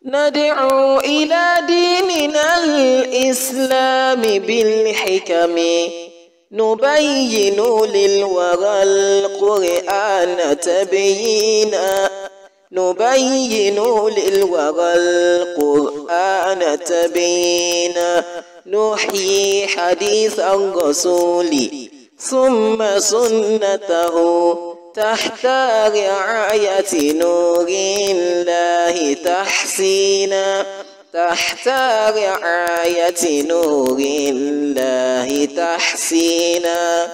ندعو إلى ديننا الإسلام بالحكم نبين للورى القرآن تبيينا نبين للورى القرآن تبيينا نحيي حديث الرسول ثم سنته تحت رعاية نور الله تحسينا تحت رعاية نور الله تحسينا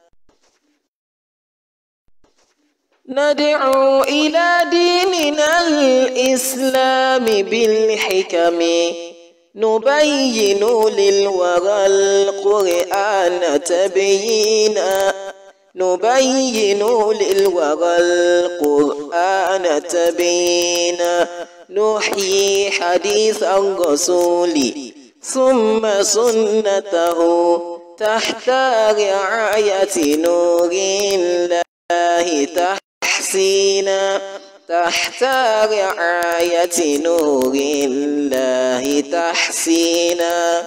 ندعو إلى ديننا الإسلام بالحكم نبين للورى القرآن تبيينا نبين للورى القرآن تبيينا نحيي حديث الرسول ثم سنته تحت رعاية نور الله تحسينا تحت رعاية نور الله تحسينا.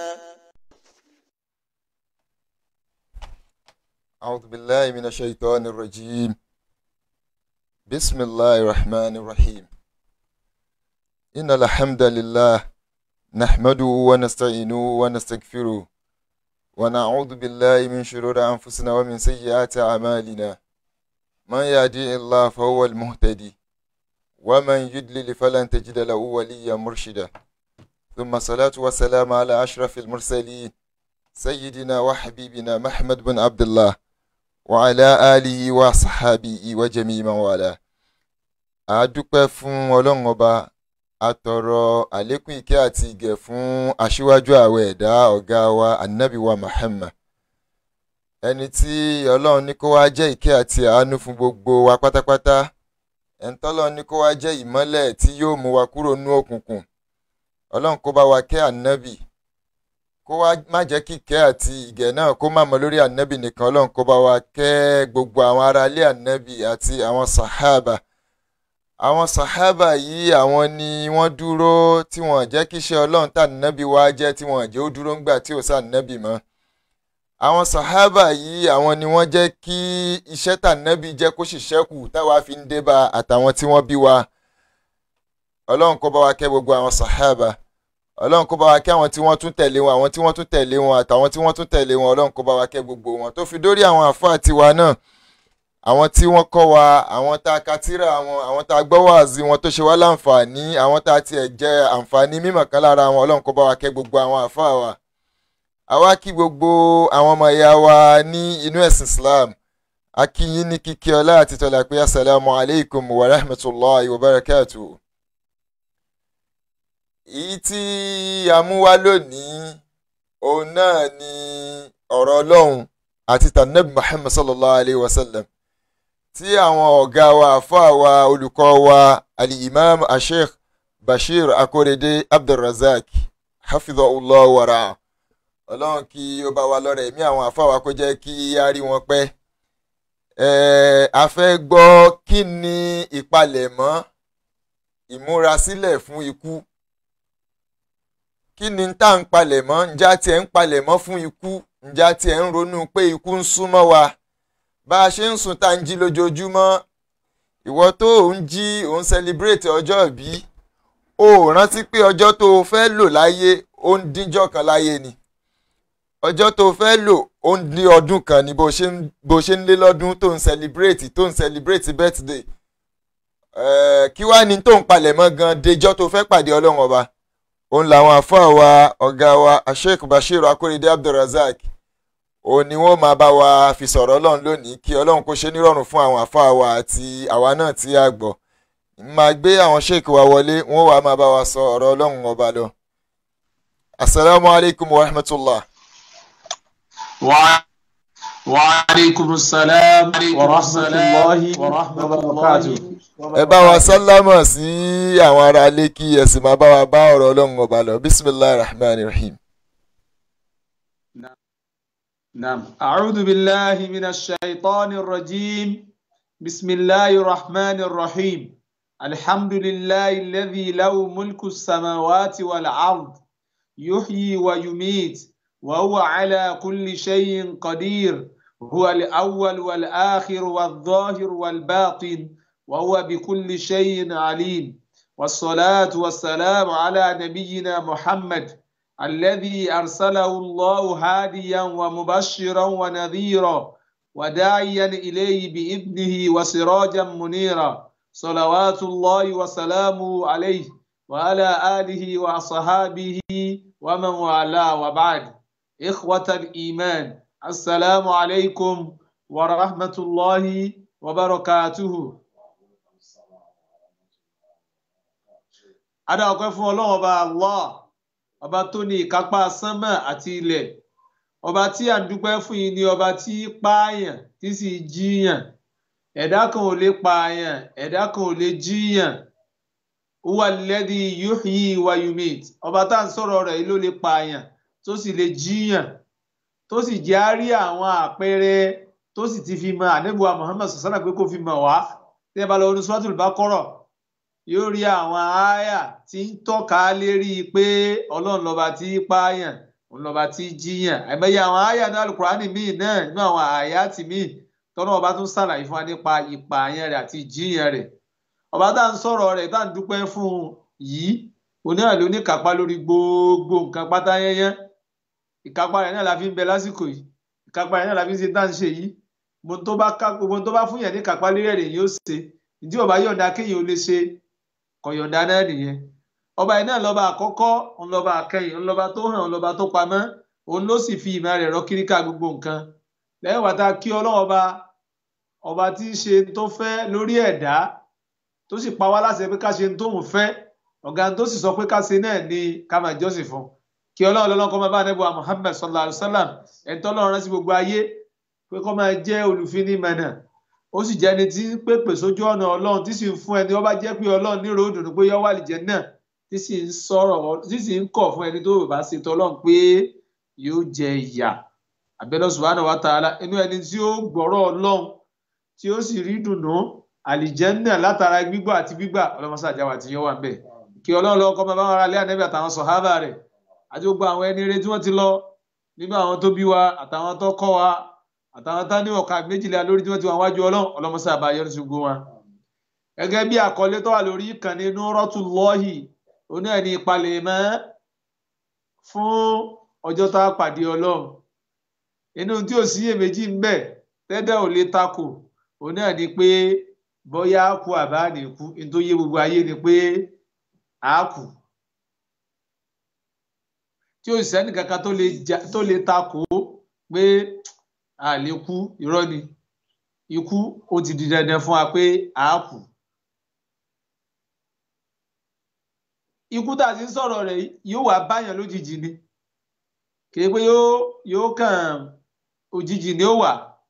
أعوذ بالله من الشيطان الرجيم. بسم الله الرحمن الرحيم. إن الحمد لله نحمده ونستعينه ونستغفره ونعوذ بالله من شرور أنفسنا ومن سيئات أعمالنا من يهدي الله فهو المهتدي ومن يضلل فلن تجد له وليا مرشدا ثم الصلاة والسلام على أشرف المرسلين سيدنا وحبيبنا محمد بن عبد الله وعلى آله وصحابه وجميع من والاه. adúpẹ́ fún Ọlọ́run Ọba, atọrọ àlékún ìkẹ́ àti ìgẹ̀ fún aṣíwájú àwẹ̀ ẹ̀dá ọ̀gá wa Ànábì wa Muhammad, ẹni tí Ọlọ́run ní kó wá jẹ́ ìkẹ́ àti àánú fún gbogbo wa pátápátá, ẹni tọ́lọ́run ní kó wá jẹ́ ìmọ́lẹ̀ tí yóò mú wa kúrò nínú òkùnkùn. Ọlọ́run kó bá wa kẹ́ Ànábì, kó wá má jẹ́ kí ìkẹ́ àti ìgẹ̀ náà kó má mọ lórí Ànábì nìkan. Ọlọ́run kó bá wa kẹ́ gbogbo àwọn ará ilé Ànábì àti àwọn sàhábà. Àwọn sàhábà yìí àwọn ni wọ́n dúró tí wọ́n jẹ́ kí iṣẹ́ Ọlọ́run tá Ànábì wá jẹ́ tí wọ́n jẹ́ ó dúró ńgbà tí ò sá Ànábì mọ́. Àwọn sàhábà yìí àwọn ni wọ́n jẹ́ kí iṣẹ́ tá Ànábì jẹ́ kó sì ṣẹ́kù táwa fi ń débà àtàwọn tí wọ́n bí wa. Ọlọ́run kó bá wa kẹ́ gbogbo àwọn sàhábà. Ọlọ́run kó bá wa kẹ́ àwọn tí wọ́n tún tẹ̀lé wọn, àwọn tí wọ́n tún tẹ̀lé wọn àtàwọn tí wọ́n tún tẹ̀lé wọn. Ọlọ́run kó bá wa kẹ́ gbogbo wọn tó fi dórí àwọn àfáà tiwa náà, àwọn tí wọ́n kọ́ wa, àwọn tá a ka tírà wọn, àwọn tá a gbọ́ wáàzí wọn tó ṣe wá láǹfààní, àwọn tá a tiẹ̀ jẹ àǹfààní mímọ̀ kan lára wọn. Ọlọ́run kó bá wa kẹ́ gbogbo àwọn àfáà wa. Àwa kí gbogbo àwọn ọmọ ìyá wa ní inú ẹ̀sìn Islam, a kí yín ní kíkí ọlá àti tọ́lá pé assalamu alaikum wa rahmatullahi wa barakatuh. Èyí tí a mú wá lónìí òun náà ni ọ̀rọ̀ Ọlọ́run àti tànàbí Muhammad sallallahu alayhi wa sallam, tí àwọn ọ̀gá wa àfáà wa olùkọ́ wa al-imam al-sheikh Bashir Akorede Abdulrazak hafidhahullah wa ra'ah. Ọlọ́run kí ó bá wa lọ́rẹ̀ ẹ̀mí àwọn àfáà wa kó jẹ́ kí a rí wọn pẹ́. A fẹ́ gbọ́ kí ni ìpalẹ̀mọ́ ìmúrasílẹ̀ fún ikú. Kí ni tá ń palẹ̀mọ́? Ǹjẹ́ a tiẹ̀ ń palẹ̀mọ́ fún ikú? Ǹjẹ́ a tiẹ̀ ń ronú pé ikú ń súnmọ́ wa? Bá a ṣe ń sùn tá ń jí lójoojúmọ́, ìwọ tó ń jí ò ń celebrate ọjọ́ ìbí, o rántí pé ọjọ́ tó o fẹ́ lò láyé ó ń dínjọ́ kan láyé ni. Ọjọ́ tó o fẹ́ lò ó ń dín ọdún kan ni bó ṣe ń lé lọ́dún tó ń celebrate birthday. Kí wá ni tó ń palẹ̀mọ́ gan déjọ́ tó fẹ́ pàdé Ọlọ́run Ọba? Òun làwọn àfáà wa ọ̀gá wa Sheikh Bashir Akorede Abdulrazak, òun ni wọ́n máa bá wa fi sọ̀rọ̀ Ọlọ́run lónìí, kí Ọlọ́run kó ṣe nírọ̀rùn fún àwọn àfáà wa àti àwa náà tí a gbọ́. Máa gbé àwọn sheikh wa wọlé, wọ́n wá máa bá wa sọ ọ̀rọ̀ Ọlọ́run Ọba lọ. Assalamu alaikum wa rahmatullah. Wa alaikum salam wa rahmatullahi wa barakatuh. Ẹ bá wa sálámà sí àwọn ará ilé kí ẹ sì máa bá wa bá ọ̀rọ̀ Ọlọ́run Ọba lọ. Bismillahir rahmanir rahim. Naam. A'udhu billahi minash shaitanir rajim. Bismillahir rahmanir rahim. الحمد لله الذي له ملك السماوات والأرض يحيي ويميت وهو على كل شيء قدير هو الأول والآخر والظاهر والباطن وهو بكل شيء عليم والصلاة والسلام على نبينا محمد الذي أرسله الله هاديا ومبشرا ونذيرا وداعيا إليه بإذنه وسراجا منيرا صلوات الله وسلامه عليه وعلى آله وأصحابه ومن والاه وبعد إخوة الإيمان السلام عليكم ورحمة الله وبركاته. Adá ọpẹ́ fún Ọlọ́run ọba Allah, ọba tó ní ìkápá sánmà àti ilẹ̀, ọba tí à ń dúpẹ́ fún yìí ni ọba tí pààyàn tí sì jíyàn. Ẹ̀dá kan ò lè pààyàn, ẹ̀dá kan ò lè jíyàn. Huwa alladhi yuhyi wa yumit. Ọba tá à ń sọ̀rọ̀ rẹ̀ yìí ló lè pààyàn tó sì lè jíyàn, tó sì jẹ́ á rí àwọn àpẹẹrẹ tó sì ti fi mọ Ànábì wa Muhammad sallallahu alaihi wasallam pé kó fi mọ̀ wá. Tí ẹ bá lọ ní Suratul Baqarah, yóò rí àwọn àyà tí ń tọ́ka lérí pé Ọlọ́run lọ́ba tí pààyàn, òun lọ́ba tí jíyàn. Àìmọye àwọn àyà ní Al-Qur'ani míì náà, nínú àwọn àyà tì míì tọ́nà ọba tún ṣàlàyé fún wa nípa ìpààyàn rẹ̀ àti ìjíyàn rẹ̀. Ọba tá à ń sọ̀rọ̀ rẹ̀ tá à ń dúpẹ́ fún yìí, òun náà ló ní kápá lórí gbogbo nǹkan pátá yẹnyẹn. Ìkápá rẹ̀ náà la fi ń bẹ lásìkò yìí, ìkápá rẹ̀ náà la fi ń ṣe tá à ń ṣe yìí. Gbogbo tó bá fún yẹn ní kápá lórí ẹ̀rẹ̀ yóò ṣe. Ìdí ọba yọ̀ǹda kéèyàn ó lè ṣe, kò yọ̀ǹda náà nìyẹn. Ọba yìí náà lọ́ba àkọ́kọ́, òun lọ́ba àkẹyìn, òun lọ́ba tó hàn, òun lọ́ba tó pamọ́, òun ló sì fi ìmọ̀ rẹ̀ rọ kíríkà gbogbo nǹkan. Lẹ́yìn wàtá kí Ọlọ́run ọba tí ń ṣe tó fẹ́ lórí ẹ̀dá, tó sì pa wá láṣẹ pé ká ṣe tóun fẹ́, ọ̀gá tó sì sọ pé ká ṣe náà ni ká máa jọ́sìn fún. Kí Ọlọ́run kó máa bá Ànábì wa Muhammad sallallahu alaihi wasallam, ẹni tó Ọlọ́run rán sí gbogbo ayé pé kó máa jẹ́ olùfinimọ̀nà, ó sì jẹ́ ẹni tí ń pèpè sójú ọ̀nà Ọlọ́run, tí sì ń fún ẹni ó bá jẹ́ pé Ọlọ́run ní ìró ìdùnnú pé yó wà àlìjánnà, tí sì ń sọ̀rọ̀, tí sì ń kọ̀ fún ẹni tó bá ṣe tọ́lọ́run pé yóò jẹ ìyà. Abẹ́lẹ́ subhanahu wa ta'ala, inú ẹni tí ó gbọ́rọ̀ Ọlọ́run tí ó sì rí dùnnú àlìjánnà látara gbígbọ́ àti gbígbà, ọlọ́mọṣá àjáwà tí yóò wà ń bẹ̀. Kí Ọlọ́run lọ́wọ́ kọ́ máa bá wọn ra lé Ànábì àtàwọn sọ̀hábà rẹ̀ àti gbogbo àwọn ẹni rere tí wọ́n ti lọ nínú àwọn tó bí wa àtàwọn tó kọ́ wa àtàwọn tá ní ọ̀ka méjìlá lórí tí wọ́n ti wà wájú Ọlọ́run, ọlọ́mọṣá àbáyọ ní ṣùgbọ́n wọn. Gẹ́gẹ́ bí àkọlé tó wà lórí ìkànnì Nuratullahi, òun náà ní ìpalẹ̀mọ́ fún ọjọ́ tá a pàdé Ọlọ́run. Inú tí ò sí iyèméjì ń bẹ tẹ́dẹ̀ ò lè takò, òun náà ni pé bóyá kú àbá ní kú, ní tó yé gbogbo ayé ni pé a kú. Tí ò sẹ́ni kankan tó lè takò pé a lè kú, irọ́ ni. Ikú ó ti di dandan fún wa pé a kú. Ikú tá a ti ń sọ̀rọ̀ rẹ̀ yóò wá báyàn lójijì ni, kì í pé yóò kàn òjijì ni ó wà.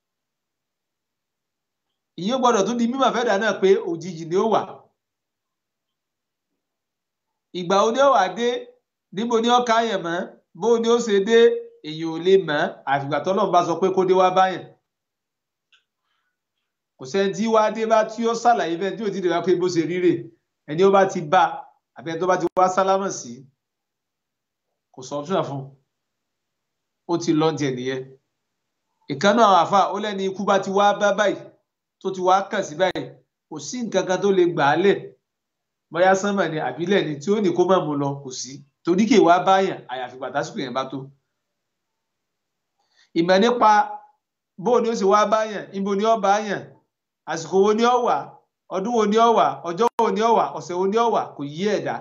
Ìyẹn gbọ́dọ̀ tún di mímọ̀ fẹ́dà náà pé òjijì ni ó wà. Ìgbà wo ni ó wà dé, níbo ni ó káyàn mọ́, bó ni ó ṣe dé, èyàn ò lè mọ̀ àfìgbà tọ́lọ́run bá sọ pé kó dé wá báyàn. Kò sẹ́ni tí wá dé bá tí ó ṣàlàyé bẹ́ẹ̀ tí ò ti dé wá pé bó ṣe ríre, ẹni ó bá ti bá àbí ẹni tó bá ti wá sálámọ̀ sí kò sọ ọ́pṣọ̀n fún, ó ti lọ tiẹ̀ nìyẹn. Ìkànnì àwọn àfà ó lẹ́ni ikú bá ti wá bá báyìí tó ti wá kàn sí báyìí, kò sí nǹkan kan tó lè gbà á lẹ̀, bóyá sánmà ni àbílẹ̀ ni tí ó ní kó má mú lọ, kò sí, torí kì í wá báyàn àyàfi pàtàkì yẹn bá tó. Ìmọ̀ nípa bó ni ó sì wá báyàn, ibo ni ó báyàn, àsìkò wo ni ó wà, ọdún wo ni ó wà, ọjọ́ wo ni ó wà, ọ̀sẹ̀ wo ni ó wà, kò yí ẹ̀dá.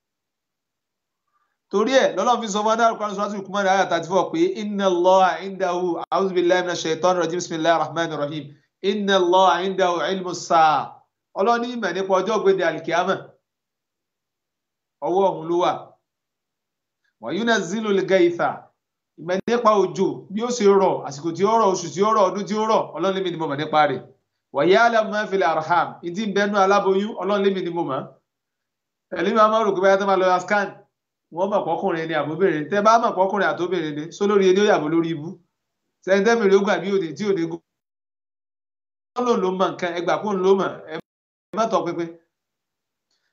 Torí ẹ̀ lọ́lọ́run fi sọ fún adáàrú kan Suratul Luqman àyà 34 pé inna Allaha indahu, a'udhu billahi minash shaitanir rajim, bismillahir rahmanir rahim, inna Allaha indahu ilmus sa'a. Ọlọ́run ní ìmọ̀ nípa ọjọ́ ògbéǹde àlìkíyámà, ọwọ́ ọ̀hún ló wà. Wa yunazzilul gaitha, ìmọ̀ nípa òjò bí ó ṣe rọ̀, àsìkò tí ó rọ̀, oṣù tí ó rọ̀, ọdún tí ó rọ̀, Ọlọ́run lémi ni mo mọ̀ nípa rẹ̀. Wa ya'lamu ma fil arham, ìdí ń bẹnu aláboyún, Ọlọ́run lémi ni mo mọ̀. Ẹ̀lí máa rò pé báyá tó máa lọ scan, wọ́n mọ̀ pọ́kùnrin ni àbóbìnrin. Tẹ́ bá mọ̀ pọ́kùnrin àtóbìnrin ni, só lórí ẹni ó yàbò lórí ibú. Sẹ́ńtẹ́mìrì ó gbà bí òní tí ò ní gún. Ọlọ́run ló mọ̀ nǹkan, ẹgbà kún ló mọ̀, ẹ má tọ pinpin.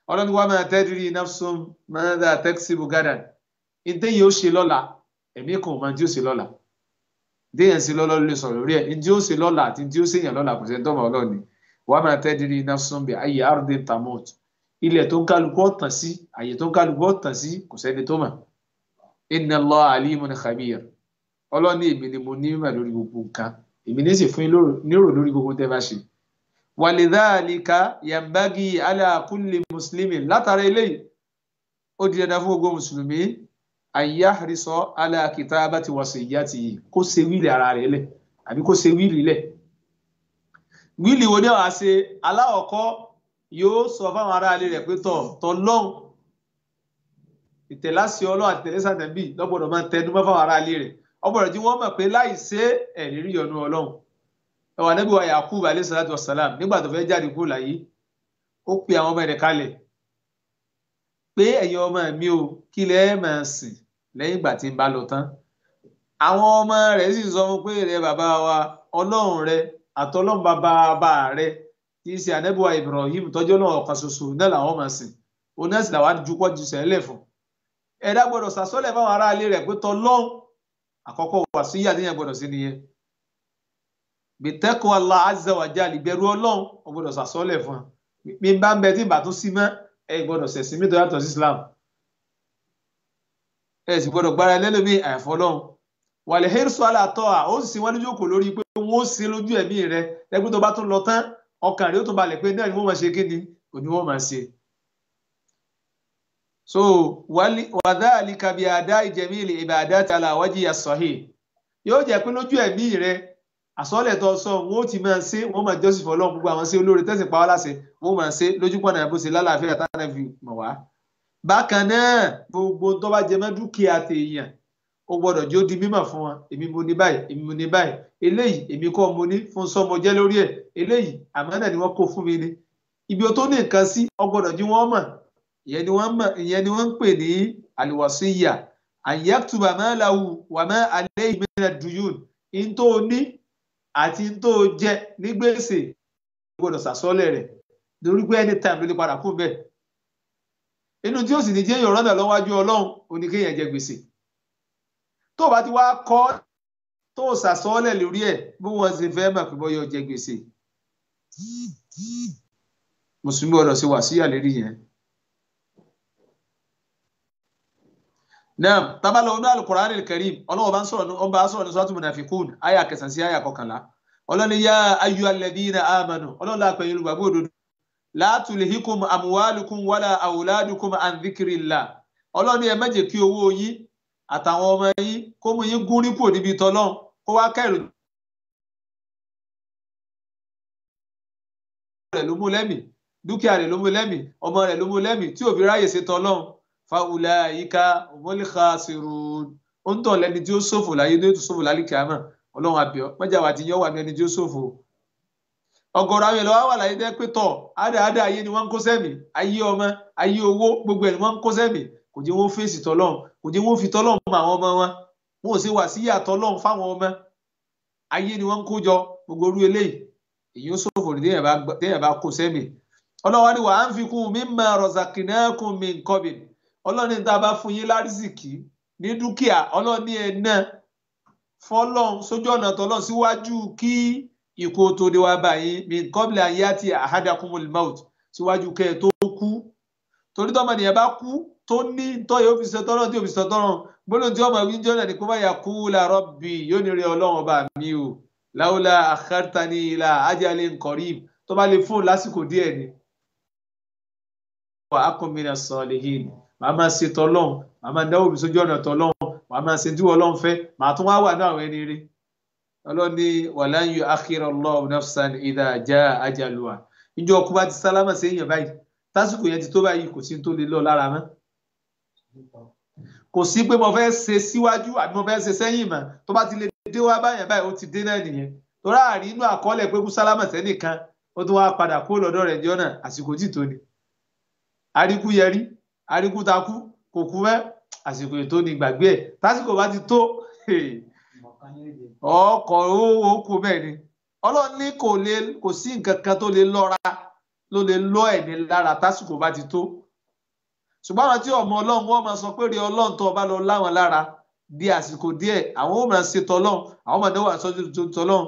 ọlọ́ni wa ma tadri nafsun madha taksibu gadan ìdí yóò ṣe lọ́la ẹ̀mí kan máa tí ó ṣe lọ́la ìdí yẹn ṣe lọ́la lè sọ̀rọ̀ rí ẹ̀ ìdí ó ṣe lọ́la àti ìdí ó ṣe yàn lọ́la kò sẹ́ni tó mọ̀ ọlọ́ni wa ma tadri nafsun bi ayyi ardin tamut ilẹ̀ tó ń kálukú ọ̀tàn sí àyè tó ń kálukú ọ̀tàn sí kò sẹ́ni tó mọ̀ inna Allah alimun khabir ọlọ́ni èmi ni mo ní mímọ̀ lórí gbogbo nǹkan èmi ní sì fún nírò lórí gbogbo tẹ́ bá ṣe walidhalika yambagi ala kulli muslimin látara eléyìí ó di dandan fún gbogbo mùsùlùmí an yahrisa ala kitabati wasiyyatihi kó ṣe wíìlì ara rẹ̀ lẹ̀ àbí kó ṣe wíìlì lẹ̀ wíìlì wo ni wàá ṣe aláwọ̀kọ́ yóò sọ fáwọn ará ilé rẹ̀ pé tọ́lọ́hún ìtẹ̀láṣẹ ọlọ́run àti tẹ̀lẹ́sàtẹ̀bí lọ́gbọ̀dọ̀ máa tẹnu mọ́ fáwọn ará ilé rẹ̀ ọgbọ̀dọ̀ tí wọ́n mọ̀ pé láì ṣe ẹ̀rí rí ọ̀nà ọlọ́run ẹwà Ànábì wa Yakub alayhi salatu wassalam nígbà tó fẹ́ jáde kúrò láyé ó pe àwọn ọmọ rẹ̀ kalẹ̀ pé ẹ̀yin ọmọ mi ò kí lẹ́ máa sìn lẹ́yìn ìgbà tí ń bá lọ tán àwọn ọmọ rẹ̀ sì sọ fún pé rẹ bàbá wa ọlọ́run rẹ àtọlọ́run bàbá rẹ tí í ṣe Ànábì wa Ibrahim tọ́jú ọlọ́run ọ̀kan ṣoṣo náà làwọn máa sìn òun náà sì làwọn àdújúpọ̀ jù sẹ́lẹ̀ fún ẹ̀dá gbọ́dọ̀ sàsọ́lẹ̀ fáwọn ará ilé rẹ̀ pé tọ́lọ́run àkọ́kọ́ wàsíyà níyàn gbọ́dọ̀ sí nìyẹn bitaqwa Allah azza wa jalla ìbẹ̀rù ọlọ́run ó gbọ́dọ̀ sàsọ́lẹ̀ fún mi bá ń bẹ tí ìbá tún sí mọ́ ẹ gbọ́dọ̀ ṣẹ̀sìn mi tó yàtọ̀ sí Islam ẹ sì gbọ́dọ̀ gbára ẹlẹ́lẹ́mí àìfọlọ́run wal hirsu ala ta'a ó sì wọ́n lójókòó lórí pé wọ́n ó ṣe lójú ẹ̀mí rẹ ẹgbẹ́ tó bá tún lọ tán ọkàn rẹ ó tún balẹ̀ pé náà ni wọ́n máa ṣe kí ni òní wọ́n máa ṣe. so wa dhalika bi ada'i jamili ibadati ala wajhi as-sahih yóò jẹ́ pé lójú ẹ̀mí rẹ àsọ́lẹ̀ tó sọ wọn ó ti máa ṣe wọn máa jọ́sìn fọlọ́run gbogbo àwọn sí olóore tẹ̀sìn pa wá láṣẹ wọn máa ṣe lójúpọ̀nà bó ṣe lálàáfíà táwọn fi mọ̀ wá. bákan náà gbogbo tó bá jẹ mọ́ dúkìá tèèyàn ó gbọ́dọ̀ jó di mímọ̀ fún wọn èmi mo ní báyìí èmi mo ní báyìí eléyìí èmi kọ́ mo ní fún sọ́mọ jẹ́ lórí ẹ̀ eléyìí àmánà ni wọ́n kó fún mi ni ibi tó ní nǹkan sí ó gbọ́dọ̀ jí wọ́n mọ̀ ìyẹn ni wọ́n ń pè ní al-wasiyya an yaktuba ma lahu wa ma alayhi min ad-duyun in tó ní àti tó jẹ ní gbèsè gbọ́dọ̀ sàsọ́lẹ̀ rẹ̀ lórí pé anytime ló lè padà kú bẹ́ẹ̀ inú tí ó sì ní jẹ́ èèyàn rọ́nà lọ́wájú ọlọ́run oníkéèyàn jẹ gbèsè tó bá ti wá kọ́ tó sàsọ́lẹ̀ lórí ẹ̀ bí wọ́n ṣe fẹ́ mọ̀ pé bọ́yọ̀ jẹ gbèsè mùsùlùmí gbọ́dọ̀ ṣe wàsíyà lérí yẹn. náà tábàlọ ọdún al-Qur'an al-Karim ọlọ́wọ́ bá ń sọ̀rọ̀ ní suratul munafiqun àyà 9 sí àyà 11 ọlọ́ni yá ayyuhal ladhina amanu ọlọ́lá pẹ̀lú olùgbàgbọ́ òdodo la tulhikum amwalukum wala awladukum an dhikrillah ọlọ́ni ẹ má jẹ́ kí owó yín àtàwọn ọmọ yín kó mú yín gún nípò níbi tọ́lọ́n kó wá kẹ́rù rẹ̀ ló mú lẹ́mì dúkìá rẹ̀ ló mú lẹ́mì ọmọ rẹ̀ ló mú lẹ́mì tí òfin ráyè ṣe tọ́lọ́n fa'ulaika humul khasirun ó ń tọ̀ lẹ́ni tí ó ṣòfò láyé ní ètò ṣòfò lálẹ́ kìámà ọlọ́run àbíọ́ mọ́jà wà ti yọ́ wà ní ẹni tí ó ṣòfò ọ̀gọ̀rọ̀ àwọn èèyàn wà láyé dẹ́ pé tọ̀ ádáadá ayé ni wọ́n ń kó sẹ́mi ayé ọmọ ayé owó gbogbo ẹ̀ ni wọ́n ń kó sẹ́mi kò jẹ́ wọ́n fèsì tọ́lọ́run kò jẹ́ wọ́n fi tọ́lọ́run mọ àwọn ọmọ wọn wọn ò ṣe wà sí yàtọ̀ Ọlọ́run fáwọn ọmọ ayé ni wọ́n ń kó jọ gbogbo orú eléyìí èyí ó ṣòfò ní téèyàn bá kó sẹ́mi ọlọ́wọ́ ni wa anfiqu mimma razaqnakum min qabl ọlọ́ni tá a bá fún yín lárísìkí ní dúkìá ọlọ́ni ẹ̀ náà fọlọ́n sójú ọ̀nà tọ́lọ́n síwájú kí ikú tó dé wá báyìí min qabli an yati ahadakumul maut síwájú kẹ́ ẹ̀ tó kú torí tọ́mọ nìyẹn bá kú tó ní tọ́ yóò fi ṣe tọ́lọ́n tí yóò fi ṣe tọ́lọ́n gbólóhùn tí ọmọ ìwé ń jọ́nà ní kó bá yaqula rabbi yóò ní rí ọlọ́run ọba mi o laula akhartani ila ajalin qarib tó bá lè fún lásìkò díẹ̀ ni. wa akun minas salihin màá máa ṣe tọ́lọ́n màá máa dáwọ́ mi sójú ọ̀nà tọ́lọ́n màá máa ṣe tí ọlọ́run fẹ́ màá tún wá wà ní àwọn ẹni rí ọlọ́run ní walan yu'akhkhira Allahu nafsan idha jaa ajaluha ìjọ ọkùnrin bá ti sálámà sí èèyàn báyìí tásìkò yẹn ti tó báyìí kò sí tó lè lọ lára mọ́ kò sí pé mo fẹ́ ṣe síwájú àbí mo fẹ́ ṣe sẹ́yìn mọ́ tó bá ti lè dé wá báyẹn báyìí ó ti dé náà nìyẹn torí àárín inú àkọọ́lẹ̀ pé kú sálámà sẹ́nìkan ó tún wá padà kó lọ́dọ̀ rẹ̀ jọ́nà àsìkò tí tó ni àríkú yẹrí àríkú takú kò kú mẹ́ àsìkò ètò ní gbàgbé ẹ̀ tásìkò bá ti tó ọkọ̀ owó kú bẹ́ẹ̀ ni ọlọ́run ní kò sí nǹkan kan tó lè lọ́ra ló lè lọ ẹ̀mí lára tásìkò bá ti tó ṣùgbọ́n àwọn tí ọmọ ọlọ́run wọ́n máa sọ pé rí ọlọ́run tó bá lọ láwọn lára di àsìkò díẹ̀ àwọn ó máa ṣe tọ́lọ́run àwọn máa náwó àsọjú tọ́lọ́run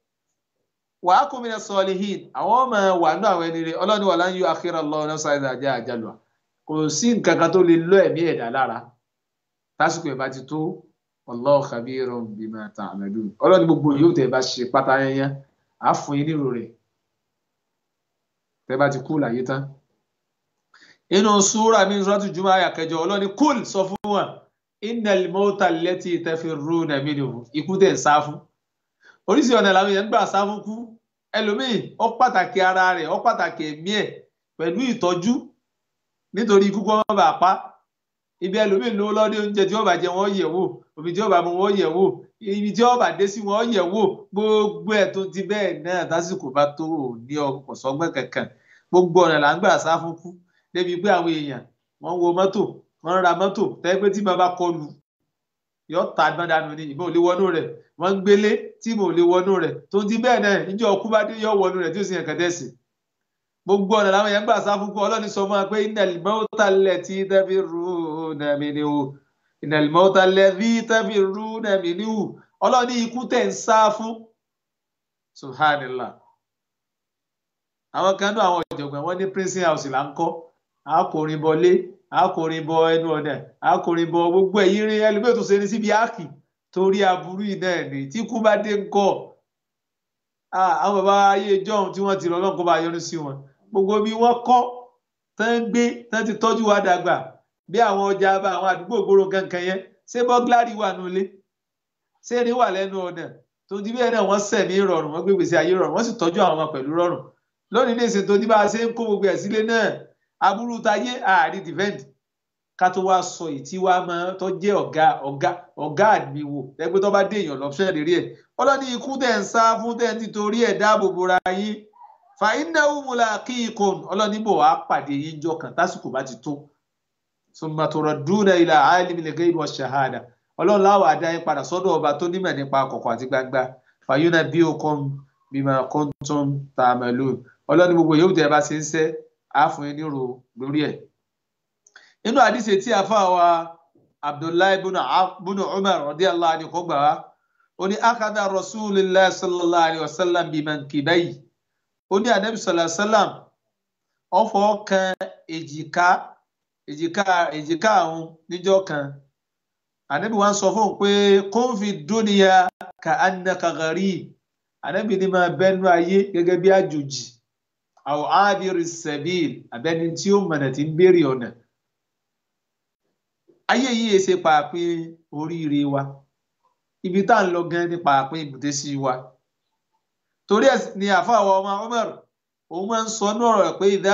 wàá kún mi ní sọlihin àwọn máa wà ní àwọn ẹni rẹ ọlọ́run wà láyé akhira Allah náà sáyẹn àjẹ́ àjálù kò sí nǹkan kan tó lè lọ ẹ̀mí ẹ̀dá lára tásìkò ẹ̀ bá ti tó Wallahu khabirun bima ta'malun ọlọ́run gbogbo yóò tẹ̀ bá ṣe pátá yẹn á fún yín nírò rẹ̀ tẹ́ bá ti kú láyé tán inú súra mi Suratul Jumu'ah àyà 8 ọlọ́ni kúl sọ fún wọn innal mawta allati tafirruna minhu ikú tẹ̀ ń sá fún oríṣi ọ̀nà làwọn èèyàn gbà sá fún kú ẹlòmíì ó pàtàkì ara rẹ̀ ó pàtàkì ẹ̀mí ẹ̀ pẹ̀lú ìtọ́jú nítorí ikú kọ́ wọn bá pa ibi ẹlòmíì lówó lọ́dẹ oúnjẹ tí wọ́n bá jẹ wọ́n yẹ̀ wò omi tí wọ́n bá mu wọ́n yẹ̀ wò ibi tí wọ́n bá dé sí wọ́n yẹ̀ wò gbogbo ẹ̀ tó ti bẹ́ẹ̀ náà tásìkò bá tó ní ọ̀sọ́gbọ́n kankan gbogbo ọ̀nà là ń gbà sá fún kú débi pé àwọn èèyàn wọ́n wo mọ́tò wọ́n ra mọ́tò tẹ́ pé tí bàbá kọlù yọ ta gbọ́dánù ni ìbọn ò lè wọnú rẹ̀ wọ́n ń gbélé tí ìbọn ò lè wọnú rẹ̀ tó ti bẹ́ẹ̀ náà níjọ́ ọkú bá dé yọ wọnú rẹ̀ tí ó sì yàn kẹ́tẹ́sì gbogbo ọ̀nà làwọn èèyàn gbà sá fún kú ọlọ́ni sọ fún wa pé innal mawta allati tafirruna minhu innal mawta allati tafirruna minhu ọlọ́ni ikú tẹ̀ ń sá fún subhanallah àwọn kan náà àwọn ọ̀jọ̀gbọ́n wọn ní prison house là ń kọ́ àkòrin bọlé àkòrin bọ ẹnu ọ̀nà àkòrin bọ gbogbo ẹ̀yìn rí ẹlòmíì tó ṣe ní síbi áàkì torí aburú iná ẹ̀ ní tí kú bá dé ń kọ́ àwọn bàbá ayé ìjọ́un tí wọ́n ti lọ lọ́nkọ́ bá yọnu sí wọn gbogbo bí wọ́n kọ́ tán ń gbé tán ti tọ́jú wa dàgbà bí àwọn ọjà bá àwọn àdúgbò gbòòrò kankan yẹn ṣé bọ́gláàrì wà nulẹ̀ ṣé ní wà lẹ́nu ọ̀nà tó di bẹ́ẹ̀ náà wọ́n sẹ̀mí rọrùn wọ́n gbé gbèsè ayé rọrùn wọ́n sì tọ́jú àwọn ọmọ pẹ̀lú rọrùn lónìí ní ìsìn tó ní bá a ṣe ń kó gbogbo ẹ̀ sílé náà aburú tayé ààrí dìfẹ́ǹdì ká tó wá sọ ìtí wá máa tó jẹ́ ọ̀gá àdìmíwò ẹgbẹ́ tó bá dé èèyàn lọ́pṣẹ́ lérí ẹ̀ ọlọ́ni ikú tẹ̀ ń sá fún tẹ̀ ń tìtorí ẹ̀ dáàbò bora yín fa innahu mulaqikum ọlọ́ni bò wá pàdé yín jọ kan tásìkò bá ti tó summa turadduna ila alimil ghaibi wash shahada ọlọ́run láwọ̀ adá yín padà sọ́dọ̀ ọba tó nímọ̀ nípa kọ̀kọ̀ àti gbangba fayunabbi'ukum bima kuntum ta'malun ọlọ́ni gbogbo yóò tẹ́ bá ṣe ń ṣe àfún yín nírò lórí ẹ̀ nínú àdìsẹ tí a fà wá Abdullahi ibn Umar radiyallahu anhu kó gbà wá ó ní akada Rasulullah sallallahu alayhi wa sallam bimankibayhi ó ní anabi sallallahu alayhi wa sallam ó fọwọ́ kan èjìká àwọn níjọ́ kan anabi wá sọ fún un pé kun fi dunya ka annaka gharib anabi ní máa bẹ́nu ayé gẹ́gẹ́ bí àjòjì aw abiri sabil abẹ́ni tí ó mọ̀nà tí ń béèrè ọ̀nà ayé yìí ṣe pàápín oríire wa ibi tá à ń lọ gan ní pàápín ibùdó sí wa torí ẹ̀ ní àfàwọ̀ ọmọ Umar òun máa ń sọ ní ọ̀rọ̀ pé idha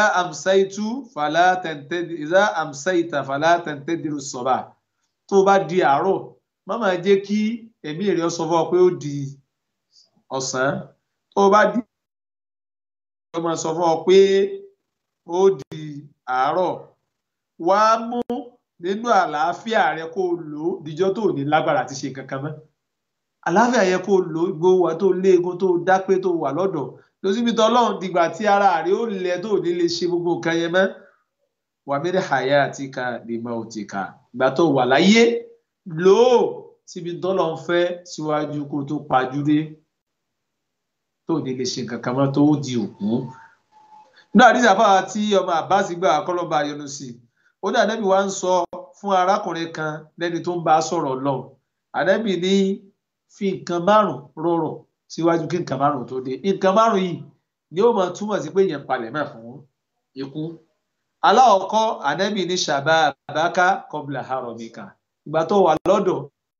amsayta fala tantadiru as-sabah tó bá di àárọ̀ má máa jẹ́ kí ẹ̀mí rẹ̀ sọ fún ọ pé ó di ọ̀sán tó bá di ọmọ sọ fún ọ pé ó di àárọ̀ wá mú nínú àlàáfíà rẹ kó lò ó díjọ́ tó ní lágbára àti ṣe kankan mọ́ àlàáfíà yẹ kó lò ó gbowó wa tó léegun tó dápé tó wà lọ́dọ̀ lọ́sibí tọ́lọ́run dìgbà tí ara rẹ ó lẹ tó ní lè ṣe gbogbo nǹkan yẹn mọ́ wà mí ní hayatika li mautika ìgbà tó wà láyé lò ó síbi tọ́lọ́run fẹ́ síwájú kó tó pajúdé tó ní lè ṣe kankan mọ́ tó di òkú náà àdìsí àfáà tí ọmọ Abbas gbà kọ́lọ́ba yọ́nú sí ó ní ànábì wa ń sọ fún arákùnrin kan lẹ́ni tó ń bá a sọ̀rọ̀ lọ ànábì ní fi nǹkan márùn rọrọ̀ síwájú kí nǹkan márùn tó dé nǹkan márùn yìí ni ó máa túmọ̀ sí pé èèyàn palẹ̀mọ́ fún ikú aláwọ̀kọ́ ànábì ní shababaka qabla haramika ìgbà tó wà lọ́dọ̀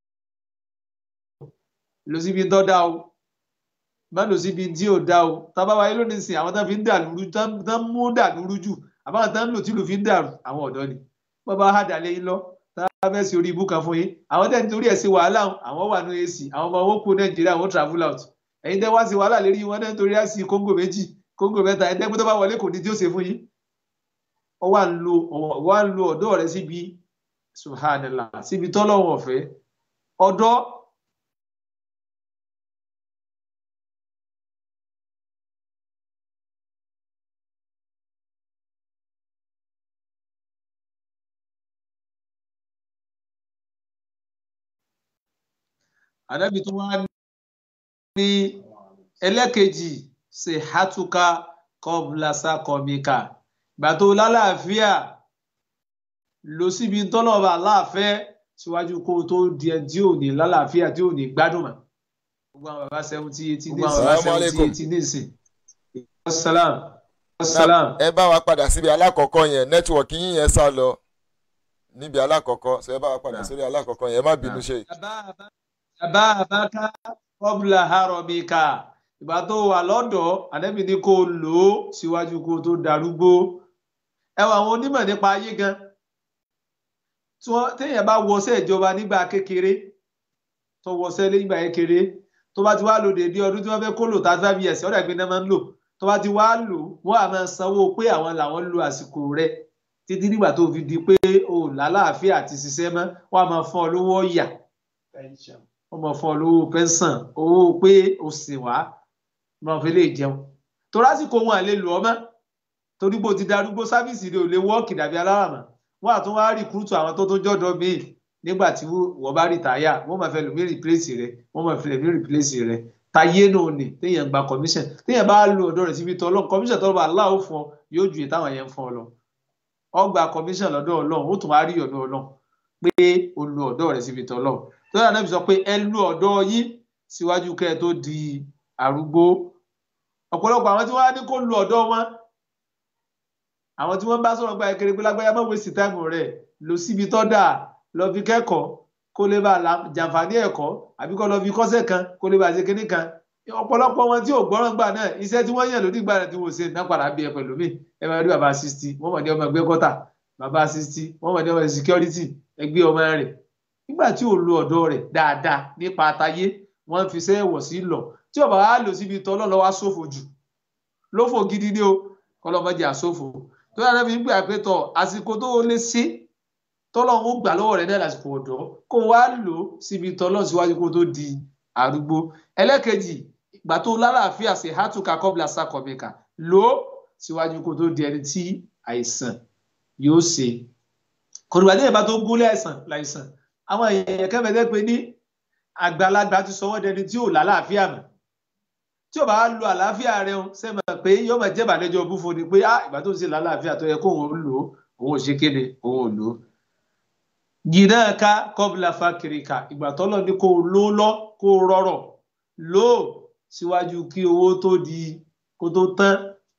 lọ síbi tó dá o má lọ síbi tí ò dá o tábà wáyé lónìí sìn àwọn tán fi ń dàlúrú tán mú dàlúrú jù àbáwọn tán ń lò tí lò fi ń dàrú àwọn ọ̀dọ́ ni bàbá àdàlẹ́ yín lọ tá a fẹ́ sí orí ibú kan fún yín àwọn tẹ́ nítorí ẹ̀ sí wàhálà àwọn wà ní AC àwọn ọmọ owó kú Nàìjíríà wọ́n travel out ẹ̀yin tẹ́ wá sí wàhálà lérí wọn náà nítorí àsì Kóńgò méjì Kóńgò mẹ́ta ẹ̀ tẹ́gbẹ́ tó bá wọlé kò ní tí ó ṣe fún yín ọ wà ń lo ọ̀dọ́ rẹ síbi subhanallah síbi tọ́lọ́wọ̀n ọ̀fẹ́ ọ̀dọ́ ànábì tó wá ní ẹlẹ́kejì sihatuka qabla saqamika ìgbà tó lálàáfíà lọ síbi tọ́lọ́ba aláàfẹ́ síwájú kó tó di ẹni tí ò ní lálàáfíà tí ò ní gbádùn mọ́ gbogbo àwọn bàbá 70 nísìn. Assalam. ẹ bá wa padà síbi alákọ̀ọ́kọ́ yẹn nẹ́tíwọ̀kì yín yẹn sá lọ níbi alákọ̀ọ́kọ́ ṣe ẹ bá wa padà sórí alákọ̀ọ́kọ́ yẹn ẹ má bínú ṣe. bàbá àbáká qabla haramika ìgbà tó wà lọ́dọ̀ ànábì ní kó lò ó síwájú kó tó darúgbó. ẹ wọ àwọn onímọ̀ nípa ayé gan téèyàn bá wọṣẹ́ ìjọba nígbà kékeré tó wọṣẹ́ nígbà kékeré tó bá ti wá lò dédé ọdún tí wọ́n fẹ́ kó lò 35 years ọ̀dà ìpínlẹ̀ máa ń lò tó bá ti wá lò wọ́n á máa sanwó pé àwọn làwọn lo àsìkò rẹ̀ títí nígbà tó fi di pé o lálàáfíà àti ṣiṣẹ́ mọ́ wọ́n á máa fún ọ lówó ọ̀yà wọ́n máa fún ọ lówó pẹ́ńsàn owó pé o sì wá máa fi lè jẹun tó lásìkò wọn à lè lò ọ mọ́ torí bó ti darúgbó sáfíìsì rẹ̀ ò lè wọ́ọ̀kì dàbí aláràmọ́ wọ́n á tún wá rìkúrútù àwọn tó jọ́dọ̀ míì nígbà tí wọ́n bá rìtáyà wọ́n máa fẹ́ lòmí rìpléṣì rẹ̀ wọ́n máa fẹ́ lòmí rìpléṣì rẹ̀ táyé náà ni téèyàn gba commission téèyàn bá lo ọ̀dọ̀ rẹ̀ síbi tọ́lọ́ commission tọ́lọ́ bá aláwọ̀ fún ọ yóò ju ìtàwọn yẹn fún ọ lọ ọ gba commission lọ́dọ̀ Ọlọ́run ó tún wá rí ọ̀dọ̀ Ọlọ́run pé o lo ọ̀dọ̀ rẹ̀ síbi tọ́lọ́ tó yàrá náà fi sọ pé ẹ lo ọ̀dọ̀ yín síwájú kẹ́ ẹ tó di arúgbó ọ̀pọ̀lọpọ̀ àwọn tí wọ́n á ní kó lo ọ̀dọ̀ wọn àwọn tí wọ́n bá sọ̀rọ̀ gba ẹkẹrẹ pé lágbáyà má waste time rẹ̀ lọ síbi tọ́ dà lọ fi kẹ́kọ̀ọ́ kó lè bá jàǹfààní ẹ̀kọ́ àbí kó lọ fi kọ́sẹ̀ kan kó lè bá ṣe kinní kan ọ̀pọ̀lọpọ̀ wọn tí ò gbọ́ràn gbà náà iṣẹ́ tí wọ́n yàn lórí ìgbà rẹ̀ tí wọ́n ṣe náà padà bí ẹ pẹ̀lú mi ẹ máa rí bàbá 60 wọ́n mọ̀ ní ọmọ ẹgbẹ́ kọ́tà bàbá 60 wọ́n mọ̀ ní ọmọ security ẹgbẹ́ ọmọ rẹ̀ nígbà tí ò lo ọ̀dọ́ rẹ̀ dáadáa nípa àtayé wọ́n fi ṣe ẹ̀wọ̀ sí lọ tí ọba wa lò síbi tọ́ lọ́lọ́ wá sófò jù lófò gidi ni o kọlọ́mọdé àsófò tó yàrá fi ń gbé àpétọ̀ àsìkò tó lè ṣe tọ́lọ́run ó gbà lọ́wọ́ rẹ̀ náà lásìkò ọ̀dọ́ kó wá lò síbi tọ́lọ́run síwájú kó tó di arúgbó. ẹlẹ́kejì ìgbà tó lálàáfíà ṣe hatuka qabla saqamika lò síwájú kó tó di ẹni tí àìsàn yóò ṣe. kòrìbà ní ìbá tó gúnlé láìsàn àwọn èèyàn kẹ́fẹ̀ẹ́ pé ní àgbàlagbà ti sọ wọ́n dẹni tí ò lálàáfíà mọ́ tí ò bá lo àlàáfíà rẹ̀ sẹ́mọ̀ pé yóò máa jẹ́ ìbàlẹ́jọ́ búfo ni pé ìgbà tó ń ṣe lálàáfíà tó yẹ kó òun lò òun ò ṣe kéde òun ò lò gìdáàká qabla fakirika ìgbà tọ́lọ̀ ní kó ló lọ kó rọrọ̀ lò síwájú kí owó tó di kó tó tán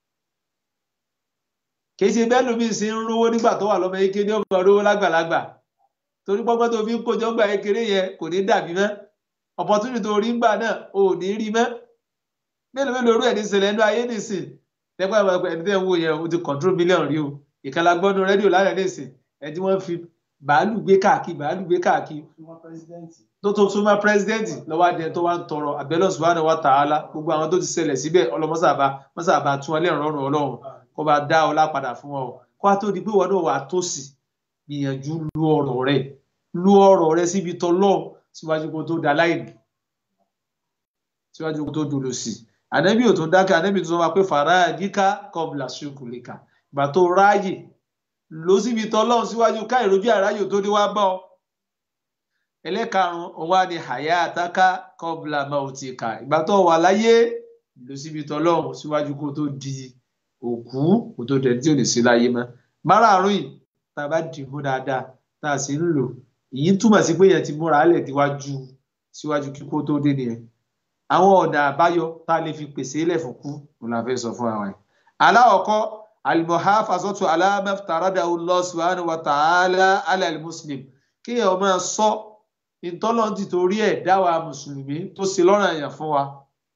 kì í ṣe bẹ́ẹ̀ lómi sí ń rówó nígbà tó wà lọ́mọ eke ní ọmọ rówó lágbàlagbà torí pọ́pọ́ tó fi ń kójọ gbà kékeré yẹn kò ní dàbí mọ́ opportunity tó rí gbà náà ò ní rí mọ́ mélòó orú ẹ̀ ní ṣẹlẹ̀ ẹnu ayé nìsín lẹ́gbẹ́ àwọn ẹni tẹ́ ń wò yẹn o ti control mílíọ̀nù rí o ìkànnì agbọ́nú rédíò lálẹ́ nìsín ẹ̀ tí wọ́n fi bàálù gbé káàkiri tó súnmọ́ pírẹsidẹ́ǹtì lọ́wọ́ adé tó wá ń tọrọ àbẹ́lọ́ subhanahu wa ta'ala gbogbo àwọn tó ti ṣẹlẹ̀ síbẹ̀ ọlọ́mọ́sàbà tún ọlẹ́ ìrọ̀rùn ọlọ́run kó bá dá ọlá padà fún ọ kó wá tó di pé wọn náà wà tó sì gbìyànjú lu ọ̀rọ̀ rẹ̀ síbi tọ́lọ́ síwájú kó tó da láìní síwájú kó tó dolo sí ànábì ò tó dákẹ́ ànábì tó sọ wá pé faragika qabla shughulika ìgbà tó ráàyè lọ síbi tọ́lọ́run síwájú ká ìrojú àráyò tó dé wá bá ọ. ẹlẹ́karùn-ún ọwá ni hayataka qabla mautika ìgbà tó wà láyé lọ síbi tọ́lọ́run síwájú kó tó di òkú kó tó dẹ̀ tí ò lè sí láyé mọ́. márààrún yìí tá a bá dìbò dáadáa tá a sì ń lò èyí túmọ̀ sí pé yẹn ti múra álẹ̀ síwájú kíkó tó dé nìyẹn. àwọn ọ̀nà àbáyọ tá a lè fi pèsè ilẹ̀ fún kú òun la fẹ́ sọ fún àwọn yẹn. aláwọ̀kọ́ al-muhafazatu ala ma iftaradahu Allah subhanahu wa ta'ala ala al-muslim kéèyàn máa sọ ìtọ́lọ́ ti torí ẹ̀ dáwà mùsùlùmí tó ṣe lọ́rùn èèyàn fún wa.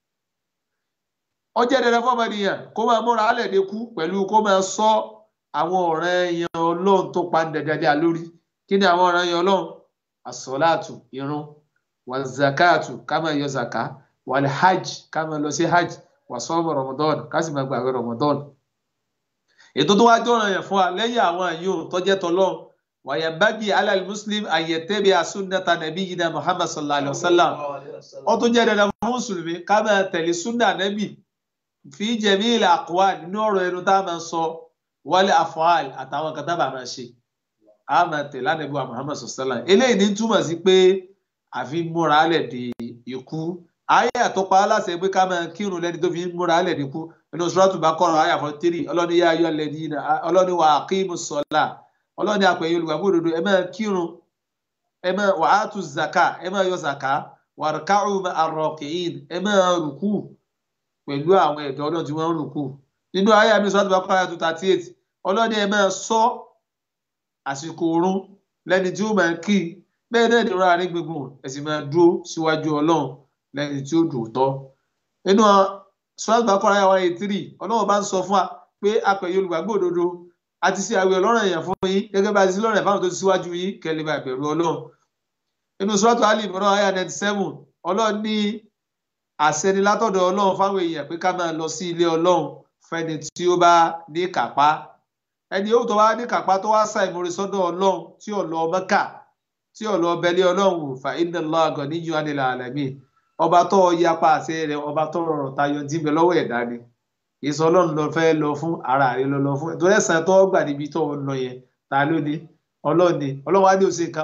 ó jẹ́ dandan fún ọmọnìyàn kó máa múra álẹ̀ dé kú pẹ̀lú kó máa sọ àwọn ọ̀ràn èèyàn ọlọ́run tó pa dandan lórí. kí ni àwọn ọ̀ràn èèyàn ọlọ́run? as-salatu irun wal-zakatu ká máa yọ zaka wal-hajj ká máa lọ sí hajj wa sawm Ramadan ká sì máa gbààwẹ̀ Ramadan. ètò tó wá jọ̀ràn yẹn fún wa lẹ́yìn àwọn àyò tó jẹ́ tọ́lọ́run wàyàbági alal muslim ayẹtẹ́bi asúnnata nabiyina Muhammad sallallahu alayhi wa sallam ó tún jẹ́ dandan fún mùsùlùmí ká máa tẹ̀lé súnà nẹ́bì fi jamil aqwal nínú ọ̀rọ̀ ẹnu tá a máa sọ wal af'al àtàwọn kan tá a máa ṣe a máa tẹ̀lé ànábì wa Muhammad sallallahu alayhi wa sallam eléyìí ní túmọ̀ sí pé àfi múra alẹ̀ di ikú àyà tó pa á láṣẹ pé ká máa kírun lẹ́ni tó fi ń múra lẹ̀ níkú inú Suratul Baqara àyà 43 ọlọ́ni yá ayọ́ lẹ́ni ọlọ́ni wa aqimus salah ọlọ́ni àpẹ̀yẹ olùgbàgbọ́ òdodo ẹ máa kírun ẹ máa wa atu zaka ẹ máa yọ zaka warka'u ma'ar raki'in ẹ máa rùkú pẹ̀lú àwọn ẹ̀dọ́ ọlọ́run tí wọ́n ń rùkú nínú àyà mi Suratul Baqara 238 ọlọ́ni ẹ máa sọ àsìkò oorun lẹ́ni tí ó máa kí bẹ́ẹ̀ náà ní ọ̀rọ̀ àárín gbùngbùn ẹ̀sìn máa dúró síwájú ọlọ́run lẹ́ni tí ó dùn tọ́ nínú Suratul Baqara 183 ọlọ́run bá ń sọ fún wa pé apẹ̀yẹ olùgbàgbọ́ òdodo àti sí àwẹ̀ ọlọ́run èèyàn fún yín gẹ́gẹ́ bá ti sí lọ́rùn ẹ̀fáwọn tó ti síwájú yín kẹ́lẹ́ bá bẹ̀rù ọlọ́run nínú Suratul Ali Imran àyà 97 ọlọ́run ní àṣẹ ni látọ̀dọ̀ ọlọ́run fáwọn èèyàn pé ká máa lọ sí ilé ọlọ́run fẹ́ni tí ó bá ní kápá ẹni yóò tó wá ní kápá tó wá ṣàìmoore sọ́dọ̀ ọlọ́run tí ò lọ Mẹ́kà tí ò lọ bẹ̀lẹ̀ ọlọ́run fa inna Allaha ganiyyun 'anil 'alamin ọba tó yapa àṣẹ rẹ̀ ọba tó rọrùn tayọ tí ń bẹ lọ́wọ́ ẹ̀dá ni ìsọ ọlọ́run lọ fẹ́ lọ fún ara rẹ̀ lọ fún torí ẹ̀san tó gbà níbi tó ń lọ yẹn ta ló ní ọlọ́run wá ní òsè nǹkan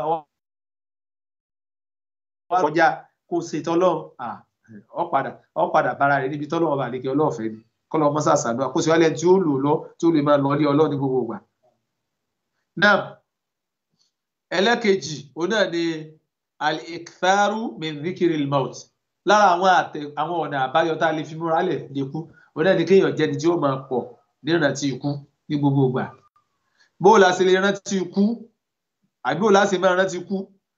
ọjà kò ṣètò ọlọ́run ọ padà bára rẹ̀ níbi tọ́lọ́run ọba àlekè ọlọ́ọ̀fẹ́ ni kọ́lọ́ ọmọ sàṣàdúrà kó sì wálé tí ó lò lọ tí ó lè máa lọ ní ọlọ́run ní gbogbo ìgbà. náà ẹlẹ́kejì òun náà ni al-iktharu min dhikril maut lára àwọn ọ̀nà àbáyọ tá a lè fi múra lẹ̀ lékú òun náà ni kéèyàn jẹni tí ó máa pọ̀ ní ìrántí ikú ní gbogbo ìgbà. bó o la ṣe lè rántí ikú àbí bó o la ṣe máa rántí ikú.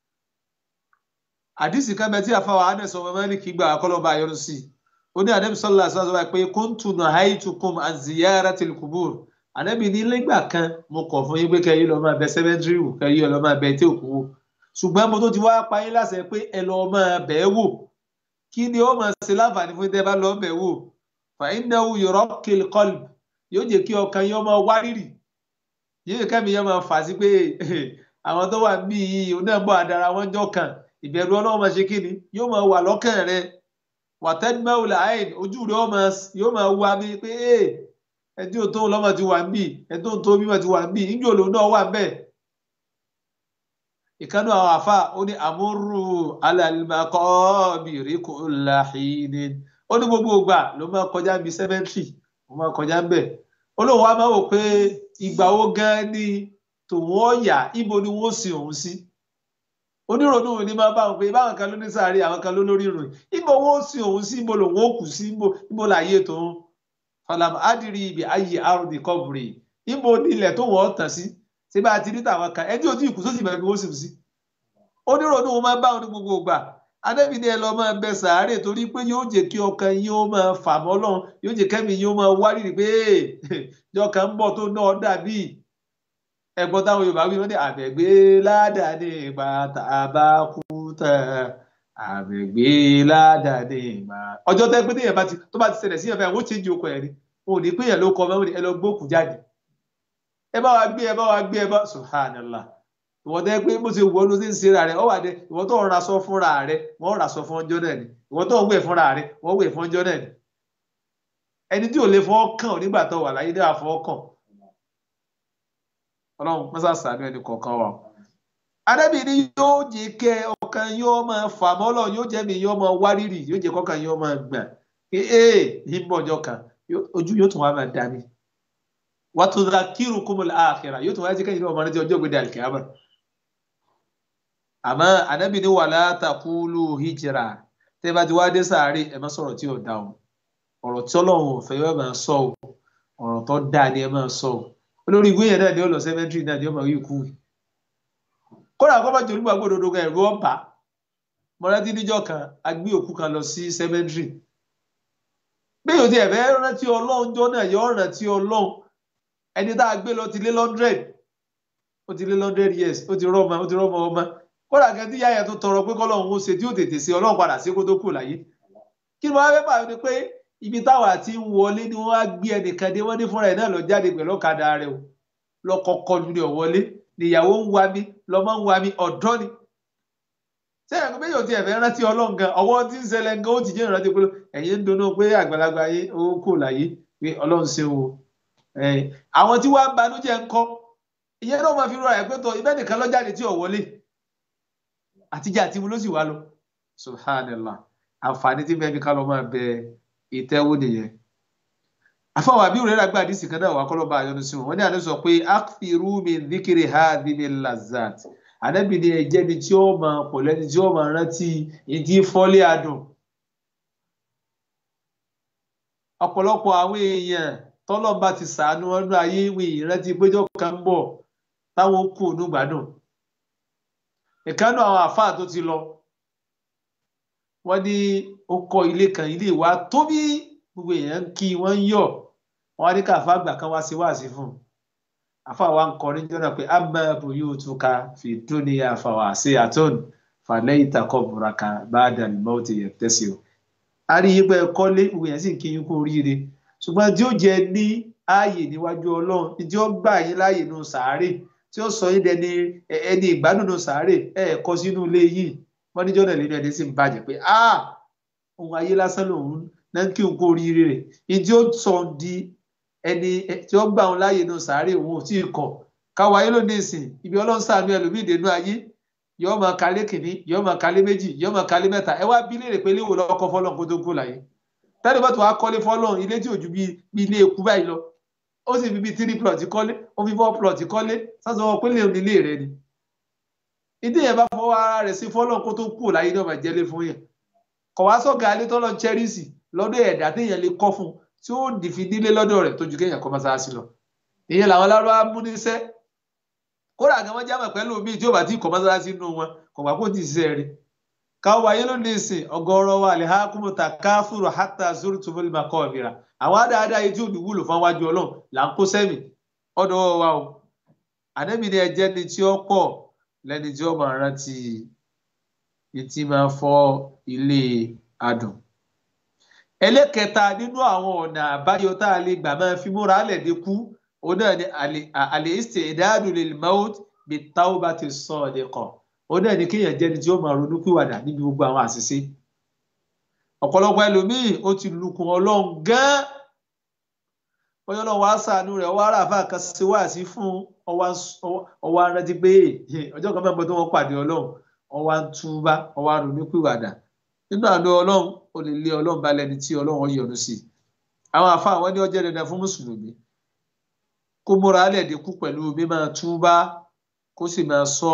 àdìsí kan bẹ tí àfàwà Anas ọmọ Málíkì gbà akọlọba ayọrù sí ó ní Ànábì sallallahu alaihi wasallam pé kuntu nahaytukum an ziyaratil qubur Ànábì ní lẹ́gbà kan mo kọ̀ fún yín pé kẹ́yìn lọ máa bẹ cemetery wò kẹ́yìn lọ máa bẹ tí òkú wò ṣùgbọ́n mo tó ti wá pa yín láṣẹ pé ẹ lọ máa bẹ̀ wò kí ni ó máa ṣe láǹfààní fún tẹ́ bá lọ bẹ̀ wò fa innahu yuraqqil qalb yóò jẹ́ kí ọkàn yín máa wárìrì yóò jẹ́ kẹ́mi yẹn máa fà sí pé àwọn tó wà níbí yìí ó náà bọ́ àdára wọn jọ kàn ìbẹ̀rù Ọlọ́run máa ṣe kí ni yóò máa wà lọ́kàn rẹ wàtẹ́dìmáwòlá àìn ojú rẹ yóò máa wá mi pé ẹdí òtó lọ́mọ ti wà níbí ẹdí òtó bímọ ti wà níbí níjó lòun náà wà bẹ́ẹ̀. ìkànnì àwọn àfà ó ní àmúrù alàlùmọ́kọ́bìrì kulla hinin ó ní gbogbo ìgbà ló máa kọjá bí sẹ́mẹ́ntì ó máa kọjá bẹ́ẹ̀ olóhùn wa máa wò pé ìgbà wo gan ni tòun ọ̀yà ibo ni wọ́n sin òun sí onírònú ni máa bá wọn pé báwọn kan ló ní sáré àwọn kan ló lórí ìròyìn ibo wọn ó sin òun sí ibo lòun ó kù sí ibo láyé tòun falam adiri ibi ayé arúndì kọbùrì ibo nílẹ̀ tó wọ́n tàn sí ṣé bá a ti rí tàwọn kan ẹni ojú ìkú sósì bẹ̀rẹ̀ bí wọ́n sì sí onírònú wọn máa bá wọn ní gbogbo ìgbà Ànábì ní ẹ lọ máa bẹ sàárè torí pé yóò jẹ́ kí ọkàn yín ó máa fà mọ́ Ọlọ́run yóò jẹ́ kẹ́mi yín ó máa wárìrì pé jọkàn ń bọ̀ tó náà dàbí ẹ̀gbọ́n táwọn Yorùbá wí wọ́n ní àbẹ̀gbé ládàá ní ìgbà tá a bá kú tán àbẹ̀gbé ládàá ní ìgbà ọjọ́ tẹ́ pé téèyàn tó bá ti ṣẹlẹ̀ sí ẹ̀fẹ̀ àwọn ó change okọ̀ ẹ̀ ni wọn ò ní péyàn ló kọ ọmọ ẹ lọ gbókù jáde ẹ bá wa gbé subhanallah ìwọ tẹ́ pé bó ṣe wọ ló ti ń ṣe ra rẹ ọ wà dé ìwọ tó ń raṣọ fúnra rẹ wọ́n raṣọ fún ọjọ́ náà ni ìwọ tó ń wẹ̀ fúnra rẹ wọ́n wẹ̀ fún ọjọ́ náà ni ẹni tí ò lè fọwọ́ kàn nígbà tó wà láyé dáa fọwọ́ kàn Ọlọ́run mọ́sá sàánú ẹni kọ̀ọ̀kan wa. Ànábì ní yóò jẹ́ kẹ́ ọkàn yóò máa fà mọ́ Ọlọ́run yóò jẹ́ mi yóò máa wárìrì yóò jẹ́ kọ́kàn yóò máa gbà pé ní bọ̀jọ́ kan ojú yóò tún wá máa dá mi. Wa tudhakkirukumul akhirah yóò tún wá jẹ́ kẹ́yìn náà ọmọ rẹ ti ọjọ́ gbé dàlùkẹ́ àmọ́. Àmọ́ Ànábì ní wala taqulu hijra tẹ́ bá ti wá dé sàárè ẹ má sọ̀rọ̀ tí ò dá o ọ̀rọ̀ tí Ọlọ́run ò fẹ́ yóò máa sọ o ọ̀rọ̀ tó dáa ni ẹ máa sọ o olórí ìwé yẹn náà ni ó lọ sẹ́mẹ́ntìrì náà ni ó máa rí ikú kódà kọ́ bá jẹ́ olúgbàgbọ́ òdodo kan ẹ̀rú ọ̀bà mọ́rántí níjọ́ kan a gbé òkú kan lọ sí sẹ́mẹ́ntìrì bí yóò ti ẹ̀fẹ́ rántí Ọlọ́run jọ náà yọ rántí Ọlọ́run ẹni tá a gbé lọ ti lé 100 ó ti lé 100 years ó ti rọ́mọ ọmọ kódà kan tí yáyà tó tọrọ pé kọ́lọ́run ó ṣe tí ó tètè ṣe Ọlọ́run padà sí kó tó kù láyé kí ni wọ́n á fẹ́ pàdé ni pé ibi táwa ti ń wọlé ni wọ́n á gbé ẹnìkan dé wọ́n ní fúnra ẹ̀ náà lọ jáde pẹ̀lú ọ̀kadà rẹ̀ o lọ́kọ̀ọ̀kọ̀ lu rẹ̀ wọlé níyàwó ń wa mi lọ́mọ ń wa mi ọ̀dọ́ ni. sẹ́yìn kò méjì ò ti ẹ̀fẹ́ rántí Ọlọ́run gan ọwọ́ tí ń ṣẹlẹ̀ gan ó ti jẹ́ ìrántí pé ẹ̀yin ń dunnú pé àgbàlagbà yé ó kò láyé pé Ọlọ́run ṣe o. àwọn tí wàá banújẹ́ ń kọ́ ìyẹn náà máa fi rọra ẹ̀ pé tọ ibẹ̀ nìkan lọ jáde tí ò wọlé àtijọ́ àti mu ló sì wá lọ subhanallah àǹfààní tí bẹ́ẹ̀ bí ká lọ máa bẹ ìtẹ́wò nìyẹn. àfọwọ́ àbí òrẹ́rà gba àdìsí kan náà wà kọ́ lọ́ bá àyọnu sí wọn. wọ́n ní àdìsí sọ pé akthiru min dhikri hadhihi lazat. ànábì ni ẹ̀jẹ̀ ni tí ó máa pọ̀ lẹ́ni tí ó máa rántí ìdí fọ́lé adùn. ọ̀pọ̀lọpọ̀ àwọn èèyàn tọ́lọ́mbà ti sàánú ọdún ayé ìwé ìrántí péjọ kan ń bọ̀ táwọn kù ní gbádùn. ìkánú àwọn àfáà tó ti lọ wọ́n ní ó kọ́ ilé kan, ilé wa tóbi, gbogbo èèyàn kí wọ́n ń yọ̀. wọ́n á ní káfá àgbà kan wá sí wáàsí fún un. àfáà wa ń kọrin jọ́nà pé amma buyutuka fi dunya fawasi'atun falayta qabraka ba'da al-mawti yattasi'u. a rí yín pé kọ́lé, gbogbo èèyàn sì ń kí yín kú oríire, ṣùgbọ́n tí ó jẹ ní ààyè níwájú Ọlọ́run, tí ó gbà yín láàyè nù sàárè, tí ó sọ yín dẹni ẹni ìgbádùn nù sàárè, kọ sínú ilé yìí. wọ́n níjọ́ náà lẹ́nu ẹni sì ń bàjẹ́ pé ohun ayé lásán lòun náà ń kí òun kó oríire rẹ̀. ìdí ó sọ di ẹni tí ó gbà òun láàyè nù sàárè òun ò tí ì kọ̀. káwa ayé lónìí ìsìn ibi Ọlọ́run ṣàánú ẹlòmíì dénú ayé, yóò máa kalé kìíní, yóò máa kalé méjì, yóò máa kalé mẹ́ta. ẹ wá bí léèrè pé léwo lọ́kọ́ fọ́lọ́run kó tó kú láyé. tẹ́lẹ̀ bá tó wá kọ́lé fọ́lọ́run, ilé tí ò ju bí ilé eku báyìí lọ, ó sì fi bí 3 plot kọ́lé, ó fi 4 plot kọ́lé, sásọ wọn pé léwu nílé rẹ ni. ìdí yẹn bá fọwọ́ ara rẹ̀ sí fọ́lọ́run kó tó kú láyé náà máa jẹ́lé fún yẹn. kọ̀ wá sọ́gà alẹ́ tọ́lọ́ chẹ́rìsì lọ́dọ̀ ẹ̀dá téèyàn lè kọ́ fún tí ó dìfi nílé lọ́dọ̀ rẹ̀ tó ju kéèyàn kọ́ mọ́sálásí lọ. ìyẹn làwọn lárúbáwá mú níṣẹ́. kódà gan wọ́n jámọ̀ pẹ̀lú omi tí ó bá ti kọ́ mọ́sálásí nínú wọn kò bá kó ti ṣiṣẹ́ rí. káwọ ayé ló ní ìsìn ọ̀gọ̀rọ̀ wa alhakumu takafuru hatta zurtumul maqabira. àwọn àdáadáa yìí tí ò ní wúlò fún wájú Ọlọ́run là ń kó sẹ́mi ọ̀dọ̀ wa o. ànábì ni ẹjẹ́ ni tí ó pọ̀ lẹ́ni tí ó máa rántí ìtì máa fọ́ ilé adùn. ẹlẹ́kẹta nínú àwọn ọ̀nà àbáyọ tá a lè gbà máa fi múra lẹ́ẹ̀dẹ́kú òun náà ni al-istidadu lil maut bit-tawbati s-sadiqah. òun náà ni kéèyàn jẹ́ni tí ó máa ronú pìwàdà níbi gbogbo àwọn àṣìṣe. ọ̀pọ̀lọpọ̀ ẹlòmíì ó ti lukùn Ọlọ́run gan-an. bóyá Ọlọ́run wá ṣàánú rẹ̀ ọwọ́ aráàfáà kan ṣe wáàsí fún ọwọ́ arántí pé ọjọ́ kan mẹ́gbẹ́ tó wọ́n pàdé Ọlọ́run, ọwọ́ ń túbá, ọwọ́ ronú pìwàdà. nínú àánú Ọlọ́run ó lè lé Ọlọ́run bá lẹ́ni tí Ọlọ́run yọ́nú sí. àwọn àfáà wọn ní ó jẹ́ dandan fún mùsùlùmí kó múra lẹ́ẹ̀dẹ́kú pẹ̀lú mímọ́ túbá, kó sì máa sọ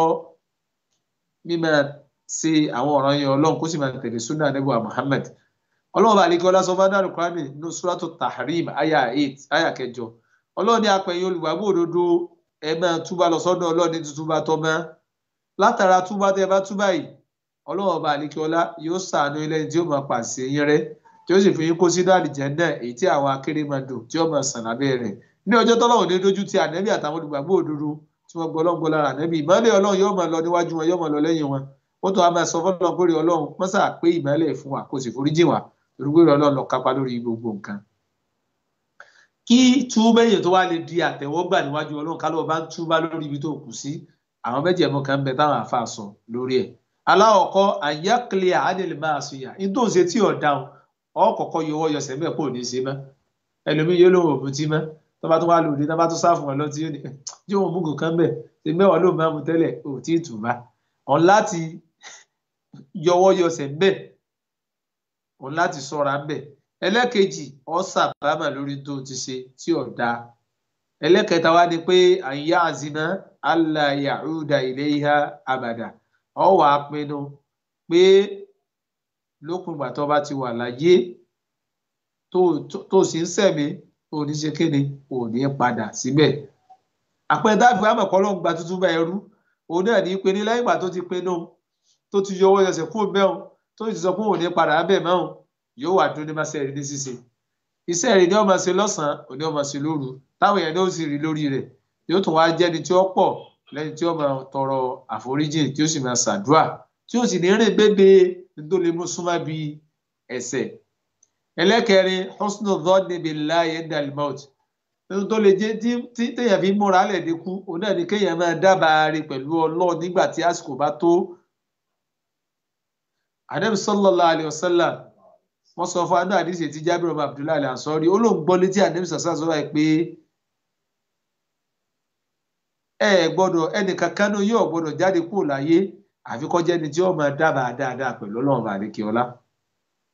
mímọ́ ṣe àwọn ọ̀ràn yẹn Ọlọ́run, kó sì máa tẹ̀lé súnà Ànábì wa Muhammad. Ọlọ́run bá àlekí ọlá sọ fún adáàlú Kùránì ní Suratu Tahrim àyà 8 àyà 8. Ọlọ́run ní apẹ̀yìn olùgbàgbọ́ òdodo ẹ máa túbá lọ sọ́dọ̀ Ọlọ́run ní túbá tọ́mọ́. látara túbá tẹ́ bá túbá yìí Ọlọ́run bá àlekí ọlá yóò ṣàánú ilé tí ó máa pàṣẹ yín rẹ́, tí ó sì fi yín kó sínú àlìjánnà èyí tí àwọn akérèmọdò tí ó máa sàn lábẹ́ rẹ̀. ní ọjọ́ tọ́lọ́run ní dójú ti Ànábì àtàwọn olùgbàgbọ́ òdodo tí wọ́n gbọ́ Ọlọ́run gbọ́ lára Ànábì, ìmọ́lẹ̀ Ọlọ́run yóò máa lọ níwájú wọn, yóò máa lọ lẹ́yìn wọn. ó tó a máa sọ fọ́lọ́run pé Ọlọ́run mọ́sà pé ìmọ́lẹ̀ fún wa kó sì foríjì wá, torí pé Ọlọ́run ló kápá lórí gbogbo nǹkan. kí túbẹ̀yìn tó wá lè di àtẹ̀wọ́gbà níwájú Ọlọ́run ká lọ́ọ́ bá ń túbá lórí ibi tó kù sí, àwọn méjèèmọ kan bẹ táwọn àáfàá sọ lórí ẹ̀. aláwọ̀kọ́ àyákìlẹ̀ àádẹ́lẹ̀ máa sọ yà ní tó ń ṣe tí ọ̀daràn ọkọ̀ọ̀kọ́ yọwọ́ yọsẹ̀ mẹ́ kò ní í ṣe mọ́. ẹlòmíì yóò lóun òbí tí mọ́ tó bá tó wá lòdì tó bá tó sáfù wọn lọ tí yóò mú gùn kan bẹ̀ ṣe mẹ́wàá ló máa mú tẹ́lẹ̀ ò tí ì tù bá ọ̀n láti yọwọ́ yọsẹ̀ bẹ́ẹ̀, ọ̀n láti sọ̀ra bẹ́ẹ̀. ẹlẹ́kejì ọ̀sàbámà lórí tó ti ṣe tí ọ̀dà. ẹlẹ́kẹta wá ni pé àyà àzìmá alla ya'uda ilayha abada. ọ wà á pinnu pé lókun ìgbà tó bá ti wà láyé tó sì ń sẹ̀mí ò ní ṣe kéde ò ní padà síbẹ̀. àpẹẹrẹ dáàbò àmọ̀kọ́ ló ń gba tuntun bá ẹrú òun náà ní pé ní lẹ́yìn ìgbà tó ti pinnu tó ti yọwọ́ yọsẹ̀ kúrò bẹ́ẹ̀ tó ti sọ pé òun ní padà bẹ́ẹ̀ mọ́ yóò wà dún ní máa ṣẹ́ẹ̀rí ní ṣíṣe. iṣẹ́ rẹ̀ ni ó máa ṣe lọ́sàn-án òní ó máa ṣe lóru táwọn èèyàn náà sì rí lórí rẹ̀, yóò tún wá jẹ́ni tí ó pọ̀ lẹ́ni tí ó máa tọrọ àforíjì tí ó sì máa ṣàdúrà tí ó sì ní rìn bébè tó lè mú súnmọ́ bí ẹ̀ṣẹ̀. ẹlẹ́kẹrin husnul dhanni billahi indal maut. nínú tó lè jẹ́ tí téèyàn fi múra lẹ́ẹ̀dẹ́kú òun náà ni kéèyàn máa dábàá rí pẹ̀lú Ọlọ́run nígbà tí àsìkò bá tó. Ànábì sallallahu alaihi wasallam wọ́n sọ fún anú àdìsí tí Jábìr ọmọ Abdullahi al-Ansari olóńgbọ́ létí Ànábì sàṣà sọ báyìí pé ẹnìkankan náà yóò gbọ́dọ̀ jáde kúrò láyé àfi kó jẹ́ ni tí ó máa dábàá dáadáa pẹ̀lú Ọlọ́run àdékè ọlá.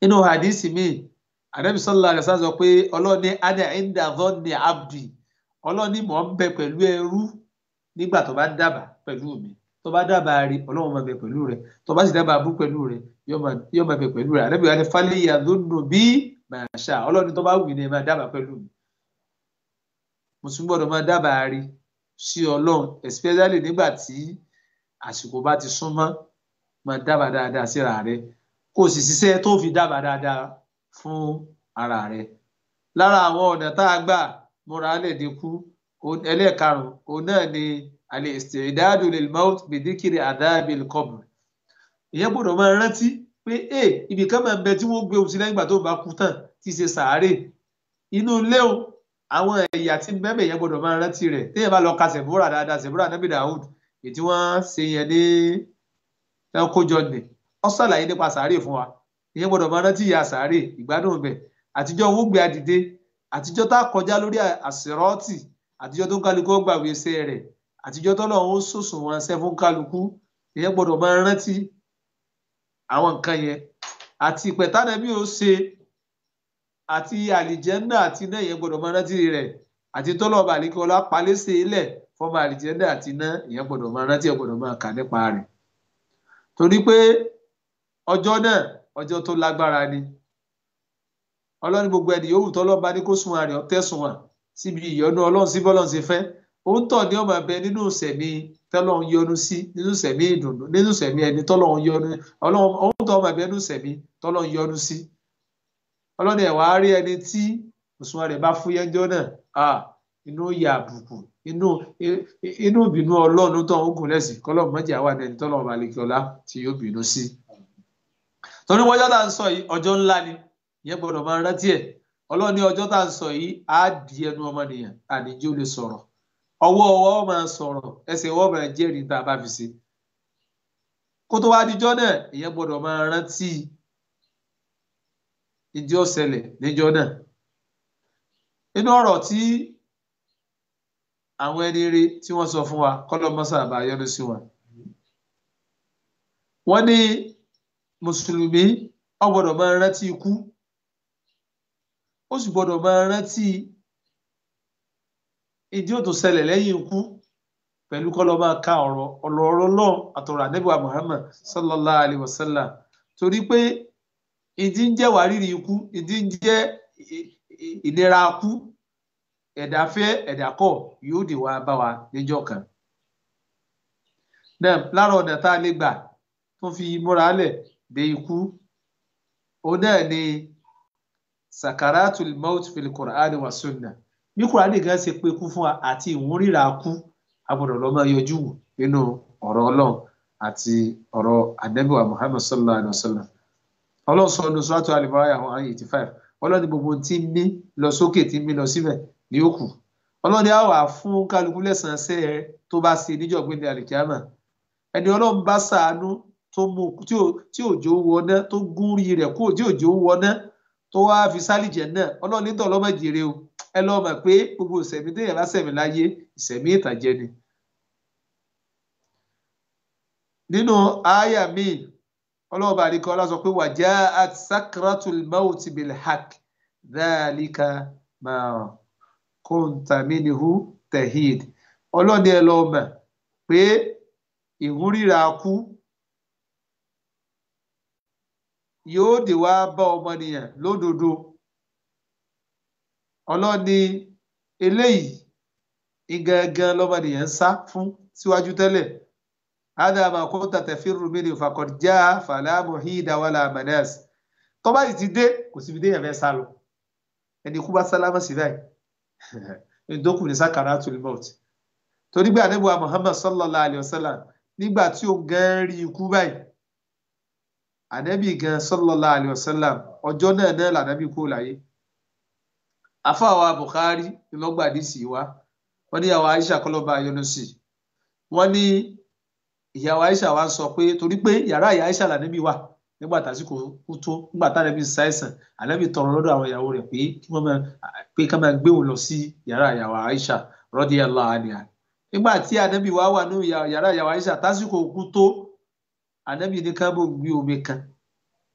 inú hadisi mi Ànábì sallallahu alaihi wasallam sọ pé Ọlọ́run ní ana inda dhanni abdi Ọlọ́run ní mò ń bẹ pẹ̀lú ẹrú nígbà tó bá dábàá pẹ̀lú mi tó bá dábàá rí Ọlọ́run máa bẹ pẹ̀lú rẹ̀ tó bá sì dábàá bú pẹ̀lú rẹ̀ yóò máa bẹ pẹ̀lú rẹ̀ Ànábì wa ní falyadhunnu bí ma sha Ọlọ́run ní tó bá wù ní máa dábàá pẹ̀lú mi mùsùlùmí gbọ́dọ̀ máa dábàá rí sí Ọlọ́run especially nígbà tí àsìkò bá ti súnmọ́ máa dábàá dáadáa síra rẹ̀ kó o sì ṣiṣẹ́ tó fi dábàá dáadáa fún ara rẹ̀ lára àwọn ọ̀nà tá a gbà múra lẹ̀ dínkù ẹlẹ́ẹ̀karùn-ún òun náà ni al-isti'dadu lil maut bi dhikri adhabil qabr ìyẹn gbọ́dọ̀ máa rántí pé ibì kan máa ń bẹ tí wọ́n gbé òsì lẹ́yìn ìgbà tó bá kú tán tí ṣe sàárè inú ilé o àwọn ẹ̀yà tí mẹ́mẹ́ yẹn gbọ́dọ̀ máa rántí rẹ̀ téèyàn bá lọ ka sẹ̀búrà dáadáa sẹ̀búrà Nábì Dáúdù èyí tí wọ́n ṣe yẹn ní ẹ̀kọ́jọ nì ó ṣàlàyé nípa sàárè fún wa ìyẹn gbọ́dọ̀ máa rántí ìyà sàárè ìgbádùn bẹ̀ àtijọ́ owó gbé adìde àtijọ́ tá a kọjá lórí àsìrọ́ọ̀tì àtijọ́ tó ń kálukú gbàgbé iṣẹ́ rẹ̀ àtijọ́ tó lọ́wọ́ ó sòsùn wọn ṣẹ́ fún kálukú ìyẹn gbọ́dọ̀ máa rántí àwọn nǹkan yẹn àti ìpẹ̀tánà bí ó ṣe àti àlìjẹ́ndà àti iná ìyẹn gbọ́dọ̀ máa rántí rẹ̀ àti tọ́lọ́ọ̀bà àlìkọ́lá palẹ́sẹ̀ ilẹ̀ fọmọ àlìjẹ́ndà àti iná ìyẹn gbọ́dọ̀ máa rántí ẹ̀ gbọ́dọ̀ máa kà nípa rẹ̀ torí pé ọjọ́ náà ọjọ́ tó lágbára ni Ọlọ́run gbogbo ẹni yòówù tọ́lọ́ọ̀bá ní kó sùn àrẹ̀ ọ̀tẹ́sùn wà síbi ìyọ́nú Ọlọ́run sí bọ́lọ́run ṣe fẹ́ òun tọ̀ ní ọmọ ẹbẹ nínú sẹ̀mí tọ́lọ́run yọ́nú sí nínú sẹ̀mí ìdùnnú nínú sẹ̀mí ẹni tọ́lọ́run yọ́nú Ọlọ́run òun tọ̀ ọmọ ẹbẹ nínú sẹ̀mí tọ́lọ́run yọ́nú sí Ọlọ́run ẹ̀ wá rí ẹni tí òṣùwọ̀n rẹ̀ bá fúyẹ́ ńjọ́ náà inú yà àbùkù inú ìbínú Ọlọ́run tó ń gùn lẹ́sìn kọ́lọ́ mọ́jà wà ní ẹni tọ́lọ́run bá lè kí ọlá tí yóò bínú sí. torí wọ́n tá à ń sọ yìí ọjọ́ ńlá ni ìyẹn gbọ́dọ̀ máa rántí ẹ̀ Ọlọ́run ní ọjọ́ tá à ń sọ yìí á di ẹnu ọmọnìyàn àníjí ó lè sọ̀rọ̀ ọwọ́ máa sọ̀rọ̀ ẹsẹ̀ ọwọ́ máa jẹ́rìí tá a bá fi ṣe kó tó wá dijọ́ náà ìyẹn gbọ́dọ̀ máa rántí ìdí ọ̀sẹ̀lẹ̀ níjọ́ náà inú ọ̀rọ̀ tí àwọn ẹni ire tí wọ́n sọ fún wa kọ́lọ́mọ́sà bá yọ́nú sí wọn wọ́n ní mùsùlùmí ó gbọ́dọ̀ máa rántí ikú ó sì gbọ́dọ̀ máa rántí ìdí ó tó ṣẹlẹ̀ lẹ́yìn ikú pẹ̀lú kọ́lọ́ máa ka ọ̀rọ̀ náà àtọ̀rọ̀ Ànábì wa Muhammad sallallahu alayhi wa sallam torí pé ìdí ń jẹ́ wàrírì ikú ìdí ń jẹ́ ìnira ikú ẹ̀dá fẹ́ ẹ̀dá kọ̀ yóò dé wá bá wa níjọ́ kan náà lára ọ̀nà tá a lè gbà tó fi múra lẹ̀ dé ikú òun náà ni sakaratul maut fil Qur'ani wa sunnah bí Qur'ani gan ṣe pé kú fún wa àti ìwúrìrà kú agbọ́dọ̀ lọ máa yọjú nínú ọ̀rọ̀ Ọlọ́run àti ọ̀rọ̀ Ànábì wa Muhammad sallallahu alaihi wa sallam Ọlọ́run sọ ní Suratu Al-Baqarah 85 Ọlọ́run gbogbo tí ń mí lọ sókè tí ń mí lọ síbẹ̀ ní òkú Ọlọ́run á wà fún kálukú lẹ́san ṣẹ́ tó bá ṣe níjọ́ gbẹ̀dẹ̀ àlìkíyàmà ẹni Ọlọ́run bá ṣàánú tó mú tí òjò wọná tó gún rí rẹ̀ kó tí òjò wọná tó wá fi sálìjẹ náà Ọlọ́run nítọ̀ lọ́mọ jèrè o ẹ lọ́ mọ̀ pé gbogbo ìṣẹ̀mí téèyàn bá ṣẹ̀mí láyé ìṣẹ̀mí ìtàjẹ ni. nínú àyà míì Ọlọ́run bá àdìkọ́ ọlá sọ pé waja'at sakratul mawti bil haqq dhalika ma kunta minhu tahid Ọlọ́run ẹ lọ́ mọ̀ pé ìwúrìrà kú yóò dé wá bá ọmọnìyàn lódodo Ọlọ́run ní eléyìí ìgangan lọ́mọnìyàn ń sá fún síwájú tẹ́lẹ̀ hādhā mā kunta tafirru minhu faqad jā'a falā muḥīda walā manās tó bá sì ti dé kò síbi dé yẹn fẹ́ sá lọ ẹni kú bá sálámà sí báyìí ìdókùn ní sakaratul maut torí gbé Ànábì wa Muhammad sallallahu alayhi wa sallam nígbà tí ó gan rí ikú báyìí Ànábì gan sallallahu alayhi wa sallam ọjọ́ náà lànábì kú láyé àfáà Bukhari ìlọgbàdìsí wa wọ́n ní ìyàwó Aisha kọlọba yọ́nú sí wọ́n ní ìyàwó Aisha wa sọ pé torí pé yàrá ìyá Aisha lànábì wà nígbà tásìkò kú tó nígbà tánàbì ṣàìsàn Ànábì tọrọ lọ́dọ̀ àwọn ìyàwó rẹ̀ pé ká máa gbé òun lọ sí yàrá ìyàwó Aisha radiyallahu anha nígbà tí Ànábì wa wà ní yàrá ìyàwó Aisha tásìkò kú tó Ànábì ní ká bò gbé omi kan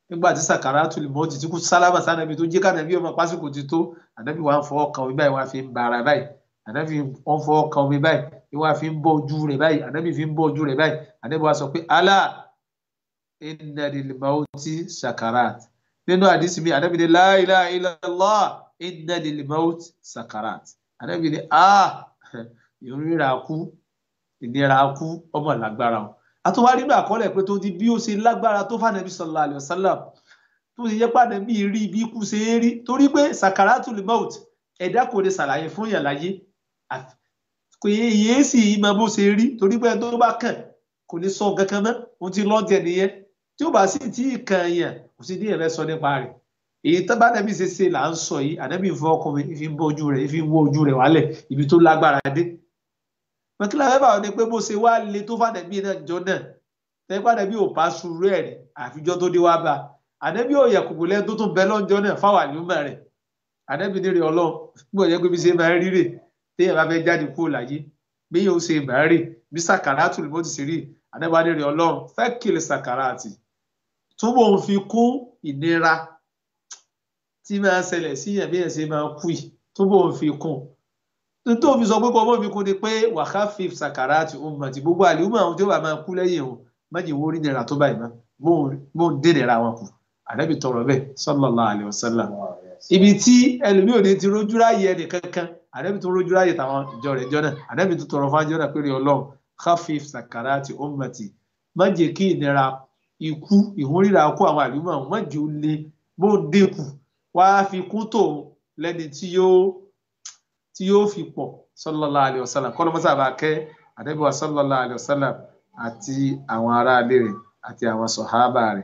nígbà tí sakaratul mọ́ọ̀tì tí kò sálámà sànàbí tó jẹ́ kànàbí ọmọ pásíkò ti tó ànábì wà ń fọwọ́ kan omi báyìí wà fi ń bara báyìí ànábì wọ́n fọwọ́ kan omi báyìí wà fi ń bọ́ ojú rẹ̀ báyìí ànábì fi ń bọ́ ojú rẹ̀ báyìí ànábì wà sọ pé alá inna lil mauti sakarat nínú àdìsí mi ànábì ní la ilaha illallah inna lil mauti sakarat ànábì ní ìrora kú ìnira kú ọmọ lágbára wọn àtúwá nínú àkọọ́lẹ̀ pé tó di bí ó ṣe lágbára tó fànàbí sallallahu alaihi wasallam tó ṣe yẹ pàdé bí rí bí kú ṣe é rí torí pé sakaratul maut ẹ̀dá kò lè ṣàlàyé fún yàn láyé kò yẹ sì mọ bó ṣe rí torí pé tó bá kàn kò ní sọ kankan mọ́ ohun tí lọ́ọ̀dẹ̀ nìyẹn tí ó bá sì tí ì kàn yàn kò sí ní ẹ̀rẹ́ sọ nípa rẹ̀ èyí tó bá nàbí ṣe là ń sọ yìí ànábì fọ ọkùnrin ìfi ń bọ ojú rẹ̀ ìfi ń wọ ojú rẹ̀ wálẹ̀ ibi tó lágbára dé mọ̀kílá mẹ́fà wọn ni pé bó ṣe wá le tó fànàbí náà jọ náà tẹ́lẹ̀ fànàbí ò bá sùúrù ẹ̀ rẹ̀ àfijọ́ tó dé wá bá ànábì ò yẹ kòkò lẹ́nu tó tún bẹ lọ́njọ́ náà fáwọn àlùmọ̀ rẹ̀ ànábì ní rẹ̀ ọlọ́run bí wọ́n yẹ pé bí ṣe máa rí rè téèyàn bá fẹ́ jáde kúrò láyé bí yóò ṣe máa rè bí sakaratul mọ́t sì rí ànábì ní rẹ̀ ọlọ́run fẹ́ kìlì sakarati túbọ̀ ń fi kún ìnira tí máa ṣẹlẹ̀ síyàn bí yẹn ṣe máa kú yìí túbọ̀ ń fi kún tó fi sọ pé kọ́ ọmọ mi kú ni pé wàhálà sakarati ummati gbogbo àlùmọ̀ àwọn tí ó bá máa kú lẹ́yìn o májì wọ́n rí nira tó báyìí mọ́ bó ń dé nira wọn kù ànábì tọrọ bẹ́ẹ̀ sallallahu alaihi wasallam ibi tí ẹlòmíì ò ní ti rójú ráyè ẹnì kankan ànábì tó rójú ráyè tàwọn ìjọ rẹ̀ jọ náà ànábì tó tọrọ fún àjọ náà pé rí ọlọ́run khafif sakarati ummati májì kí ìnira ikú ìhúnríra kú àwọn àlùmọ̀ àwọn májì ó le bó ń dínkù wá fi kún tó lẹ́ni tí yóò fi pọ̀ sallallahu alaihi wasallam kọ́lọ́mọ́sá bá kẹ́ ànábì wa sallallahu alaihi wasallam àti àwọn aráalé rẹ̀ àti àwọn sọ̀hábà rẹ̀.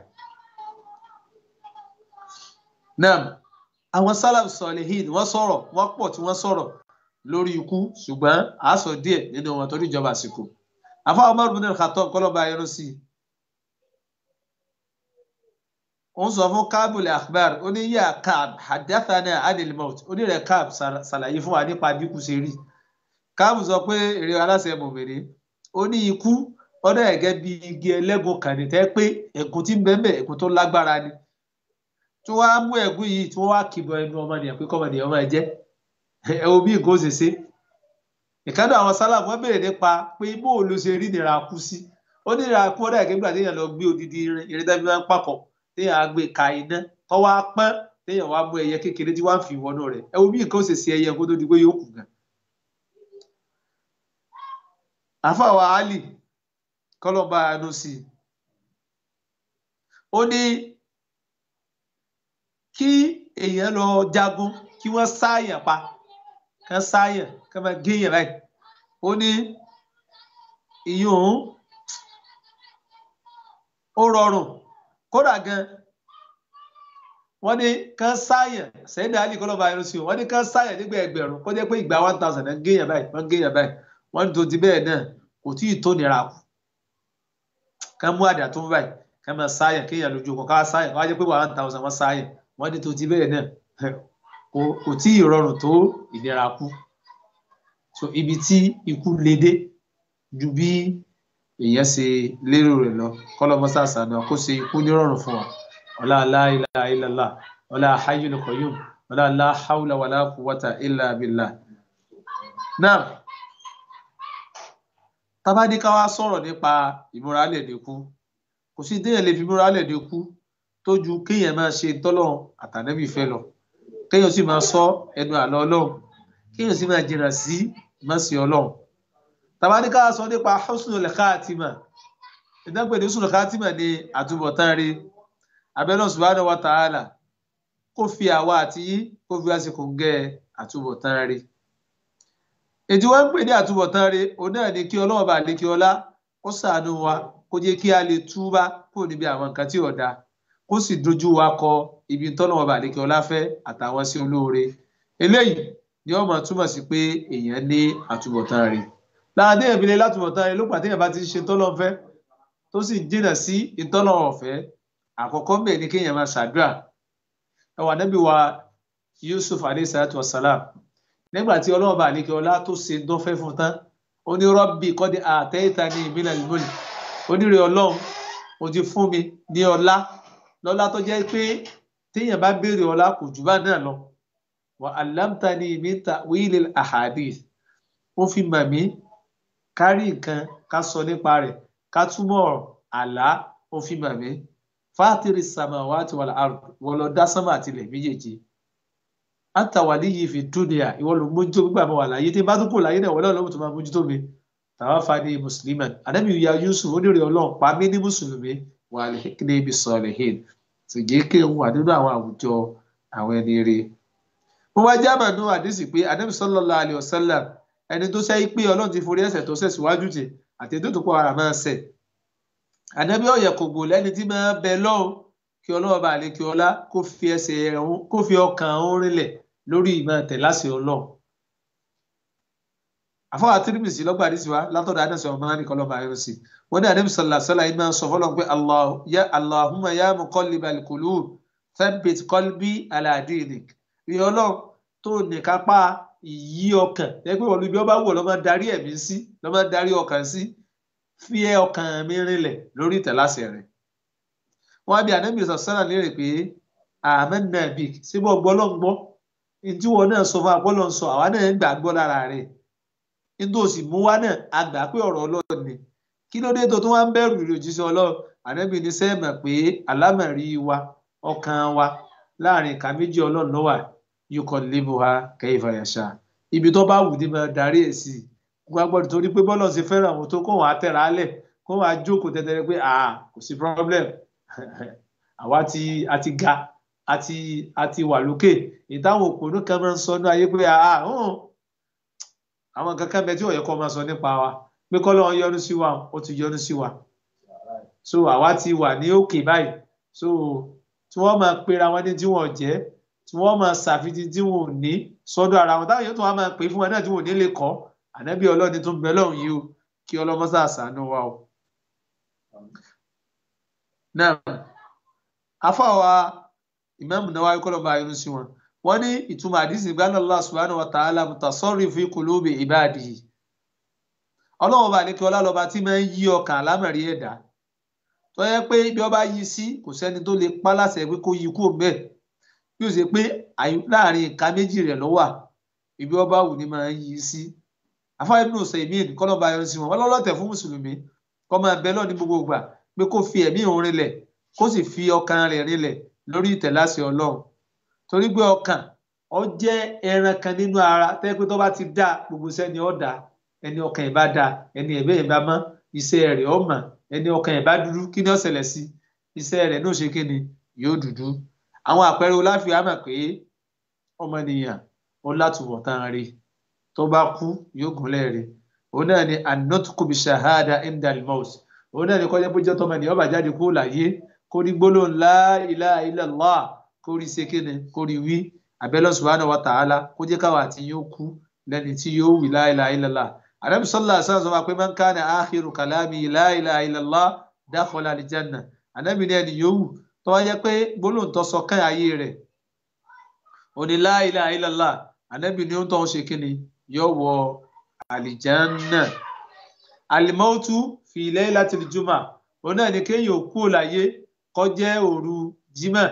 Naam, àwọn salaf salihin wọ́n sọ̀rọ̀ wọ́n pọ̀ tí wọ́n sọ̀rọ̀ lórí ikú ṣùgbọ́n a sọ díẹ̀ nínú wọn torí ìjọba àsìkò. Àfá Umar ibn al-Khattab kọ́lọ́ba ayọ́nú sí i. Ó ń sọ fún Káàbùl akhbar ó ní yá Káàb haddathana anil maut ó ní rẹ̀ Káàb ṣàlàyé fún wa nípa bí ikú ṣe rí. Káàb sọ pé èrè aláṣẹ mòmìnir ó ní ikú ọdọ ẹgẹ bí igi ẹlẹ́gùn kan ní tẹ́ pé ẹ̀gún tí ń bẹ́ẹ̀ ẹ̀gún tó lágbára ni tí wọ́n á mú ẹ̀gún yìí tí wọ́n wá kìbọ̀ ẹnu ọmọnìyàn pé kọ́mọnìyàn máa jẹ́ ẹ̀wọ̀n bí nǹkan ó ṣe ṣe. ìkádọ àwọn sálàmù wọ́n béèrè nípa pé bó o ló ṣe rí nira kú sí ó ní nira kú ọdọ ẹgẹ nígbà téèyàn lọ gbé odidi irin dábí máa ń pàkọ́ téèyàn á gbé ka iná tó wá pọ́n téèyàn wá mú ẹyẹ kékeré tí wọ́n fi wọnú rẹ̀ ẹ̀wọ̀n bí nǹkan ó ṣe ṣe ẹyẹ kó tó di pé yóò kù gan. àfàwà Ali kọlọba àánú sí i ó ní kí èèyàn lọ jagun kí wọ́n sáàyàn pa kán sáàyàn kán máa géèyàn báyìí ó ní ìyún ó rọrùn kódà gan wọ́n ní kán sáàyàn sẹ́yìn àlì kọlọba àánú sí i wọ́n ní kán sáàyàn nígbà ẹgbẹ̀rún kó jẹ́ pé ìgbà 1000 náà géèyàn báyìí wọ́n ní tó ti bẹ́ẹ̀ náà kò tí ì tó nira kù ká mú àdá tó ń báyìí ká máa sáyàn kéèyàn lójú ọkọ ká sáyàn wá jẹ́ pé 1000 wọ́n sáyàn wọ́n ní tó ti bẹ́ẹ̀ náà kò tí ì rọrùn tó ìnira kú so ibi tí ikú le dé ju bí èèyàn ṣe lérò rẹ̀ lọ kọlọmọsá sànà kó ṣe ikú ní rọrùn fún wa ọlá la ilaha illallah ọlá hayyul qayyum ọlá la hawla wala quwwata illa billah. Náà tábàdí ká wá sọ̀rọ̀ nípa ìmúralẹ̀ dínkù kò sí déyàn lè fi ìmúralẹ̀ dínkù tó ju kéèyàn máa ṣe tọ́lọ́run àtànẹ́bì fẹ́ lọ kéèyàn sì máa sọ ẹnu àlọ́ ọlọ́run kéèyàn sì máa jìnnà sí ìmọ̀sí ọlọ́run. tábàdí ká sọ nípa husnul khatima ìdápẹ́ ní husnul khatima ní àtúbọ̀tán rí abẹ́lẹ́ subhanahu wa ta'ala kó fi àwa àti yí kó fi wá sí kòńgẹ́ àtúbọ̀tán rí. ètò wọn ń pè ní àtúbọ̀tán rẹ̀ òun náà ni kí ọlọ́wọ́ bá lè kí ọlá kó ṣàánú wa kó jẹ́ kí a lè túbá kúrò níbi àwọn nǹkan tí ò dáa kó sì dojú wa kọ ibi tọ́lọ́wọ́ bá lè kí ọlá fẹ́ àtàwọn sí olóore eléyìí ni wọ́n máa túmọ̀ sí pé èèyàn ní àtúbọ̀tán rẹ̀ láàdé ìbílẹ̀ látúbọ̀tán rẹ̀ ló pàtẹ́ yẹn bá ti ṣe tọ́lọ́ fẹ́ tó sì jìnnà sí ìtọ́lọ́wọ́ fẹ́ àkọ́kọ́ bẹ́ẹ̀ ni kéèyàn máa ṣàdúrà ẹwà Nábì wa Yusuf alayhi salatu wassalam nígbà tí ọlọ́run bá àlékè ọlá tó ṣe dọ́fẹ́ fún tán ó ní Rabbi qad ataytani minal mulk ó ní rẹ̀ ọlọ́run ó ti fún mi ní ọlá lọ́lá tó jẹ́ pé téèyàn bá béèrè ọlá kò jù bá náà lọ wa allamtani min ta'wilil ahadith ó fi mọ̀ mí kárí nǹkan ká sọ nípa rẹ̀ ká túmọ̀ àlá ó fi mọ̀ mí fátìrì samawati wal ard wọ́n lọ dá sánmà àtìlẹ̀ méjèèjì anta waliyyi fi dunya ìwọ ló mójútó gbígbà mọ́ wà láyé tí bá tún kò láyé náà wọ́n lọ́wọ́ tó máa mójútó mi tawaffani musliman ànábì ya Yusuf onírè ọlọ́run pa mí ní mùsùlùmí wa alhiqni bis salihin sì jẹ́ kí n wà nínú àwọn àwùjọ àwọn ẹni rere. mo wá jábà nínú àdìsí pé ànábì sallallahu alaihi wasallam ẹni tó sẹ́yìn pé ọlọ́run ti forí ẹ̀ṣẹ̀ tó ṣẹ̀ síwájú tì àti ètò tó pọ̀ ara máa ṣẹ̀ ànábì ọ̀yẹ̀ kò gbò lẹ́ni tí máa bẹ lọ́hùn kí ọlọ́run bá lè kí ọlá kó fi ọkàn òun rinlẹ̀ lórí ìmọ̀ tẹ̀láṣẹ ọlọ́run. àfọwọ́ Tirmidhi lọ́gbà àdìsí wa látọ̀dọ̀ àdìsí ọmọ náà ní kọ́lọ́mà ayọ́sí wọ́n ní ànábì sallallahu alaihi wasallam máa ń sọ fọlọ́n pé Allahumma ya muqallibal qulub thabbit qalbi ala dinik rí ọlọ́run tó ní kápá ìyí ọkàn ẹgbẹ́ wọn níbi ọba wò lọ́ máa darí ẹ̀mí sí lọ́ máa darí ọkàn sí fi ọkàn mi rinlẹ̀ lórí ìtẹ̀láṣẹ rẹ̀. wọ́n á bí ànábì sọ̀sánà lérè pé amanna bik síbọ̀ gbọ́lọ́ngbọ́ tí wọn náà sọ fún agbọ́lọ́ ń sọ àwa náà ń gbàgbọ́ lára rẹ̀ nítorí òsì mú wa náà a gbà pé ọ̀rọ̀ ọlọ́run ni kí ló dé tó tún wá ń bẹ̀rù ìrìn òjíṣẹ́ ọlọ́run ànábì ní sẹ́ẹ̀mọ̀ pé alámọ̀rí wa ọkàn wa láàrin ìka méjì ọlọ́run ló wà yuqallibuha kayfa yasha ibi tó bá wù ní máa darí ẹ̀ sí gbọ́dọ̀ torí pé bọ́lọ̀ ṣe fẹ́ràn àwọn tó kó wọn àtẹ̀rà álẹ̀ kó wọn àjókòó tẹ́tẹ́rẹ́ pé kò sí problem àwa àti ga àti wà lókè ìtàwọn òpònú kan máa ń sọ ní ayé pé àwọn kankan bẹ tí ó yẹ kó máa sọ nípa wa pé kọ́ lọ́wọ́ yọ́nú sí wa ó ti yọ́nú sí wa so àwa ti wà ní òkè báyìí so tí wọ́n máa pera wọn ní tí wọ́n jẹ́ tí wọ́n máa ṣàfihàn tí wọ́n ò ní sọ́dọ̀ ara wọn táwọn yóò tún wá máa pè fún wọn náà tí wọ́n ò ní lè kọ́ ànábì ọlọ́ni tó ń bẹ lọ́hùn yìí o kí ọlọ́mọ́sá àṣàánú wa o. náà afáwa Imam Nawawi kọ́lọ́ba ayọ́nú sí wọn wọ́n ní ìtumọ̀ àdìsí gbáná Allah subhanahu wa ta'ala mutasarrif fi qulubi ibadihi ọlọ́wọ́n bá ní kí ọlá lọ́ba tí máa ń yí ọkàn àlámọ̀rí ẹ̀dá tó yẹ pé bí ọba yí sí kò sẹ́ni tó lè pa láṣẹ pé kó yí kúrò bẹ́ẹ̀ bí ó ṣe pé láàrin ìka méjì rẹ̀ ló wà ibi ọba wù ní máa ń yí sí. àfáà Ibn Usaymin kọ́lọ́ba ayọ́nú sí wọn wọ́n lọ́lọ́tẹ̀ fún mùsùlùmí kó máa bẹ lọ́ọ̀ ní gbogbo ìgbà pé kó fi ẹ̀mí òun rinlẹ̀ kó sì fi ọkàn rẹ̀ rinlẹ̀ lórí ìtẹ̀láṣẹ Ọlọ́run torí pé ọkàn ó jẹ́ ẹran kan nínú ara tẹ́ pé tó bá ti dá gbogbo sẹ́ni ó dá ẹni ọkàn ẹ̀ bá dá ẹni ẹ̀bẹ́ ẹ̀ bá mọ́ iṣẹ́ rẹ̀ ó mọ̀ ẹni ọkàn ẹ̀ bá dúdú kí ni ó ṣẹlẹ̀ sí iṣẹ́ rẹ̀ náà ṣe kí ni yóò dúdú. àwọn àpẹẹrẹ oláfíà mọ̀ pé ọmọnìyàn ó látúbọ̀tán rí tó bá kú yóò gúnlẹ̀ rí òun náà ni an-nutqu bi shahada indal maut òun náà ni kọjá bójá tọmọnìyàn ó bá jáde kó láyé kó rí gbólóhùn la ilaha illallah kó rí sekene kó rí wí abẹ́lẹ́ subhanahu wa ta'ala kó jẹ́ káwa àti yóò kú lẹ́ni tí yóò wí la ilaha illallah. Ànábì sallallahu alaihi wasallam sọ pé man kana akhiru kalami la ilaha illallah dakhala al-janna. Ànábì ní ẹni yòówù tó wá jẹ́ pé gbólóhùn tó sọ kán ayé rẹ̀ ó ní la ilaha illallah Ànábì ní ó ń tọ́ ṣe kíni yóò wọ àlìjánná. Al-mautu fi laylatil jumu'ah òun náà ni kéèyàn kú láyé kó jẹ́ òru Jímọ̀.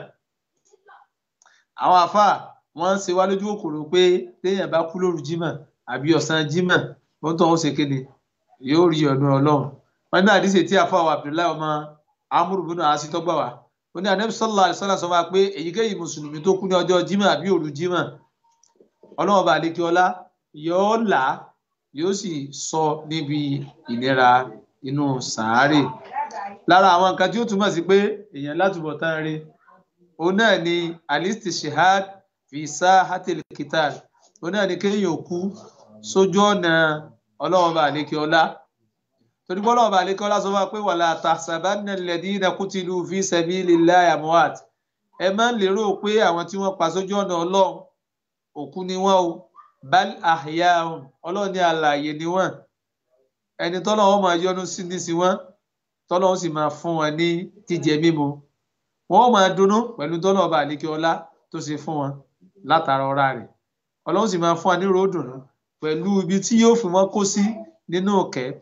àwọn àfáà wọ́n ń ṣe wá lójú òkòrò pé téèyàn bá kú lóru Jímọ̀ àbí ọ̀sán Jímọ̀ wọ́n tó ń ṣe kéde yóò rí ọ̀nà Ọlọ́run. wọ́n ní àdìsí tí àfáà wa Abdullahi ọmọ Amr ibn As tó gbà wá ó ní Ànábì sallallahu alaihi wasallam sọ wá pé èyíkéyìí mùsùlùmí tó kú ní ọjọ́ Jímọ̀ àbí òru Jímọ̀ Ọlọ́run bá lékè ọlá yóò là yóò sì sọ níbi ìnira inú sàárè. lára àwọn nǹkan tí ó túmọ̀ sí pé èèyàn látúbọ̀tán rí òun náà ni al-istishhad fi sahatil qital òun náà ni kéèyàn kú sójú ọ̀nà Ọlọ́run bá lékè ọlá torí pé Ọlọ́run bá lékè ọlá sọ wá pé wala tahsabanna alladhina qutilu fi sabilillahi amwat ẹ má lérò pé àwọn tí wọ́n pa sójú ọ̀nà Ọlọ́run òkú ni wọ́n o bal ahya'un Ọlọ́run ní alààyè ni wọ́n ẹni tọ́lọ́run máa yọ́nú sí ní sí wọ́n tọ́lọ́run sì máa fún wọn ní jíjẹ mímu wọ́n máa dunnú pẹ̀lú tọ́lọ́run bá lékè ọlá tó ṣe fún wọn látara ọ̀rá rẹ̀ Ọlọ́run sì máa fún wa ní ròdùnú pẹ̀lú ibi tí yóò fi wọ́n kó sí nínú ọ̀kẹ́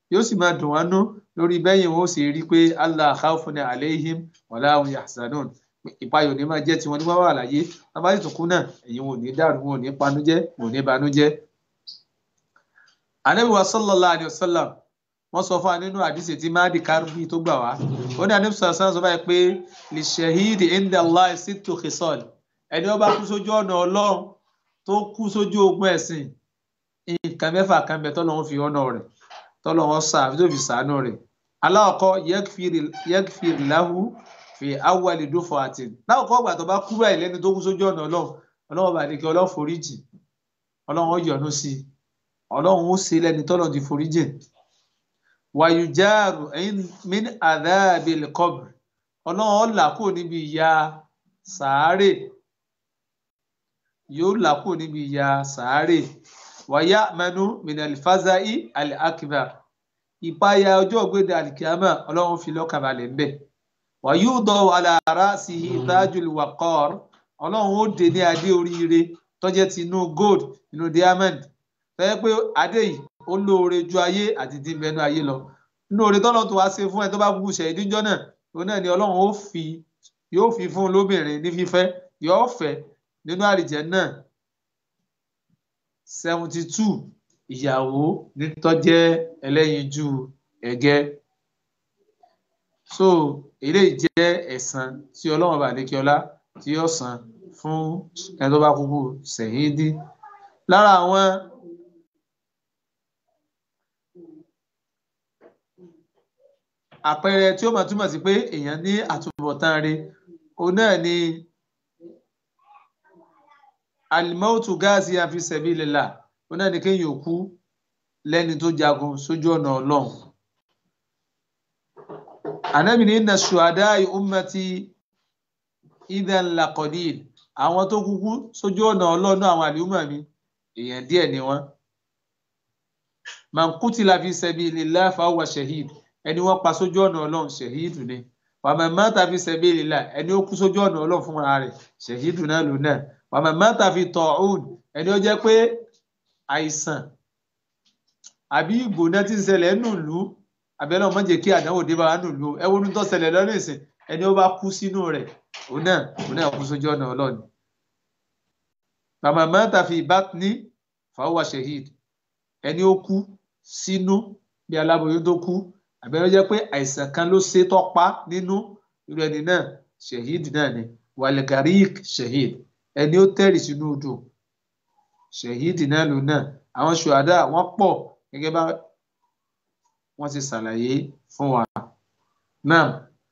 yóò sì máa dùn wọ́n nú lórí bẹ́yìn wọn ó sì rí pé Allah khawfun alayhim wala hum yahzanun ìpayọ̀ ní máa jẹ́ tiwọn nígbà wà láyé wọn bá sì tún kú náà èyí wọn ò ní dàrú wọn ò ní panújẹ́ wọn ò ní banújẹ́. Ànábì wa sallallahu alayhi wa sallam wọ́n sọ fún wa nínú àdìsí tí Mahdi Karbi tó gbà wá ó ní Ànábì sallallahu alayhi wa sallam sọ báyìí pé li shahidi inda Allah sittu khisal ẹni ó bá kú sójú ọ̀nà Ọlọ́run tó kú sójú ogun ẹ̀sìn nǹkan mẹ́fà kan bẹ tọ́lọ́run fi ọ̀nà rẹ̀ tọ́lọ́run sàáfi tó fi sàánú rẹ̀. Aláwọ̀kọ́ yakfir lahu fi awwali dufatin láwọ̀kọ́ ọgbà tó bá kú báyìí lẹ́ni tó kú sójú ọ̀nà Ọlọ́run bá ní kí Ọlọ́run foríjì Ọlọ́run ó yọ́nú sí Ọlọ́run ó ṣe lẹ́ni tọ́lọ́run ti foríjì. Wàyùjáàrù min adhabil qabr Ọlọ́run ó là kúrò níbi ìyà sàárè yóò là kúrò níbi ìyà sàárè. Wàyàmánú minal faza'i al-akbar ìpayà ọjọ́ ògbéde alikiyama Ọlọ́run fi lọ́kàn balẹ̀ ń bẹ̀. Wàyúdọ̀ ala ra'sihi tajul waqar Ọlọ́run ó dé ní adé oríire tọ́jẹ́ ti inú gold inú diamond tọ́jẹ́ pé adé yìí ó lóore ju ayé àti ti bẹnu ayé lọ. Inú oore tọ́lọ́ tó wá ṣe fún ẹ tó bá kúkú ṣe ìdíjọ́ náà òun náà ni Ọlọ́run yóò fi fún lóbìnrin ní fífẹ́ yóò fẹ́ nínú àlìjẹ́nnà 72 ìyàwó nítọ́jẹ́ ẹlẹ́yinjú ẹ̀gẹ́. So eléyìí jẹ́ ẹ̀san tí Ọlọ́run bá lékè ọlá tí yóò san fún ẹni tó bá kúkú ṣẹ̀hídì. Lára àwọn àpẹẹrẹ tí ó máa túmọ̀ sí pé èèyàn ní àtúbọ̀tán rere òun náà ni alimautu gaziyan fi sabilillah òun náà ni kéèyàn kú lẹ́ni tó jagun sójú ọ̀nà Ọlọ́run. Ànábì ní inna shuhada'i ummati idhan laqalil àwọn tó kúkú sójú ọ̀nà Ọlọ́run àwọn àlùmọ̀ mi èèyàn díẹ̀ ni wọ́n. Man qutila fi sabilillah fa huwa shahid ẹni wọ́n pa sójú ọ̀nà Ọlọ́run ṣẹ̀hídù ni. Wa man mata fi sabilillah ẹni ó kú sójú ọ̀nà Ọlọ́run fún ara rẹ̀ ṣẹ̀hídù náà ló náà. Wa man mata fi ta'un ẹni ó jẹ́ pé àìsàn àbí ìgbóná tí ń ṣẹlẹ̀ nù lú àbẹ́lẹ́ ọmọ jẹ́ kí àdánwò dé bá wà nù lú ẹwọ́n tó ṣẹlẹ̀ lọ́nà ìsìn ẹni ó bá kú sínú rẹ̀ òun náà kú sójú ọ̀nà Ọlọ́run. Wa man mata fi batni fa huwa shahid ẹni ó kú sínú bí aláboyún tó kú àbẹ́rẹ́ jẹ́ pé àìsàn kan ló ṣe tọ́pá nínú irú ẹni náà shahid náà ni. Wal-gharik shahid ẹni ó tẹ̀rì sínú odò shahid náà ló náà. Àwọn ṣùhádà wọ́n pọ̀ gẹ́gẹ́ bá wọ́n ti ṣàlàyé fún wa. Náà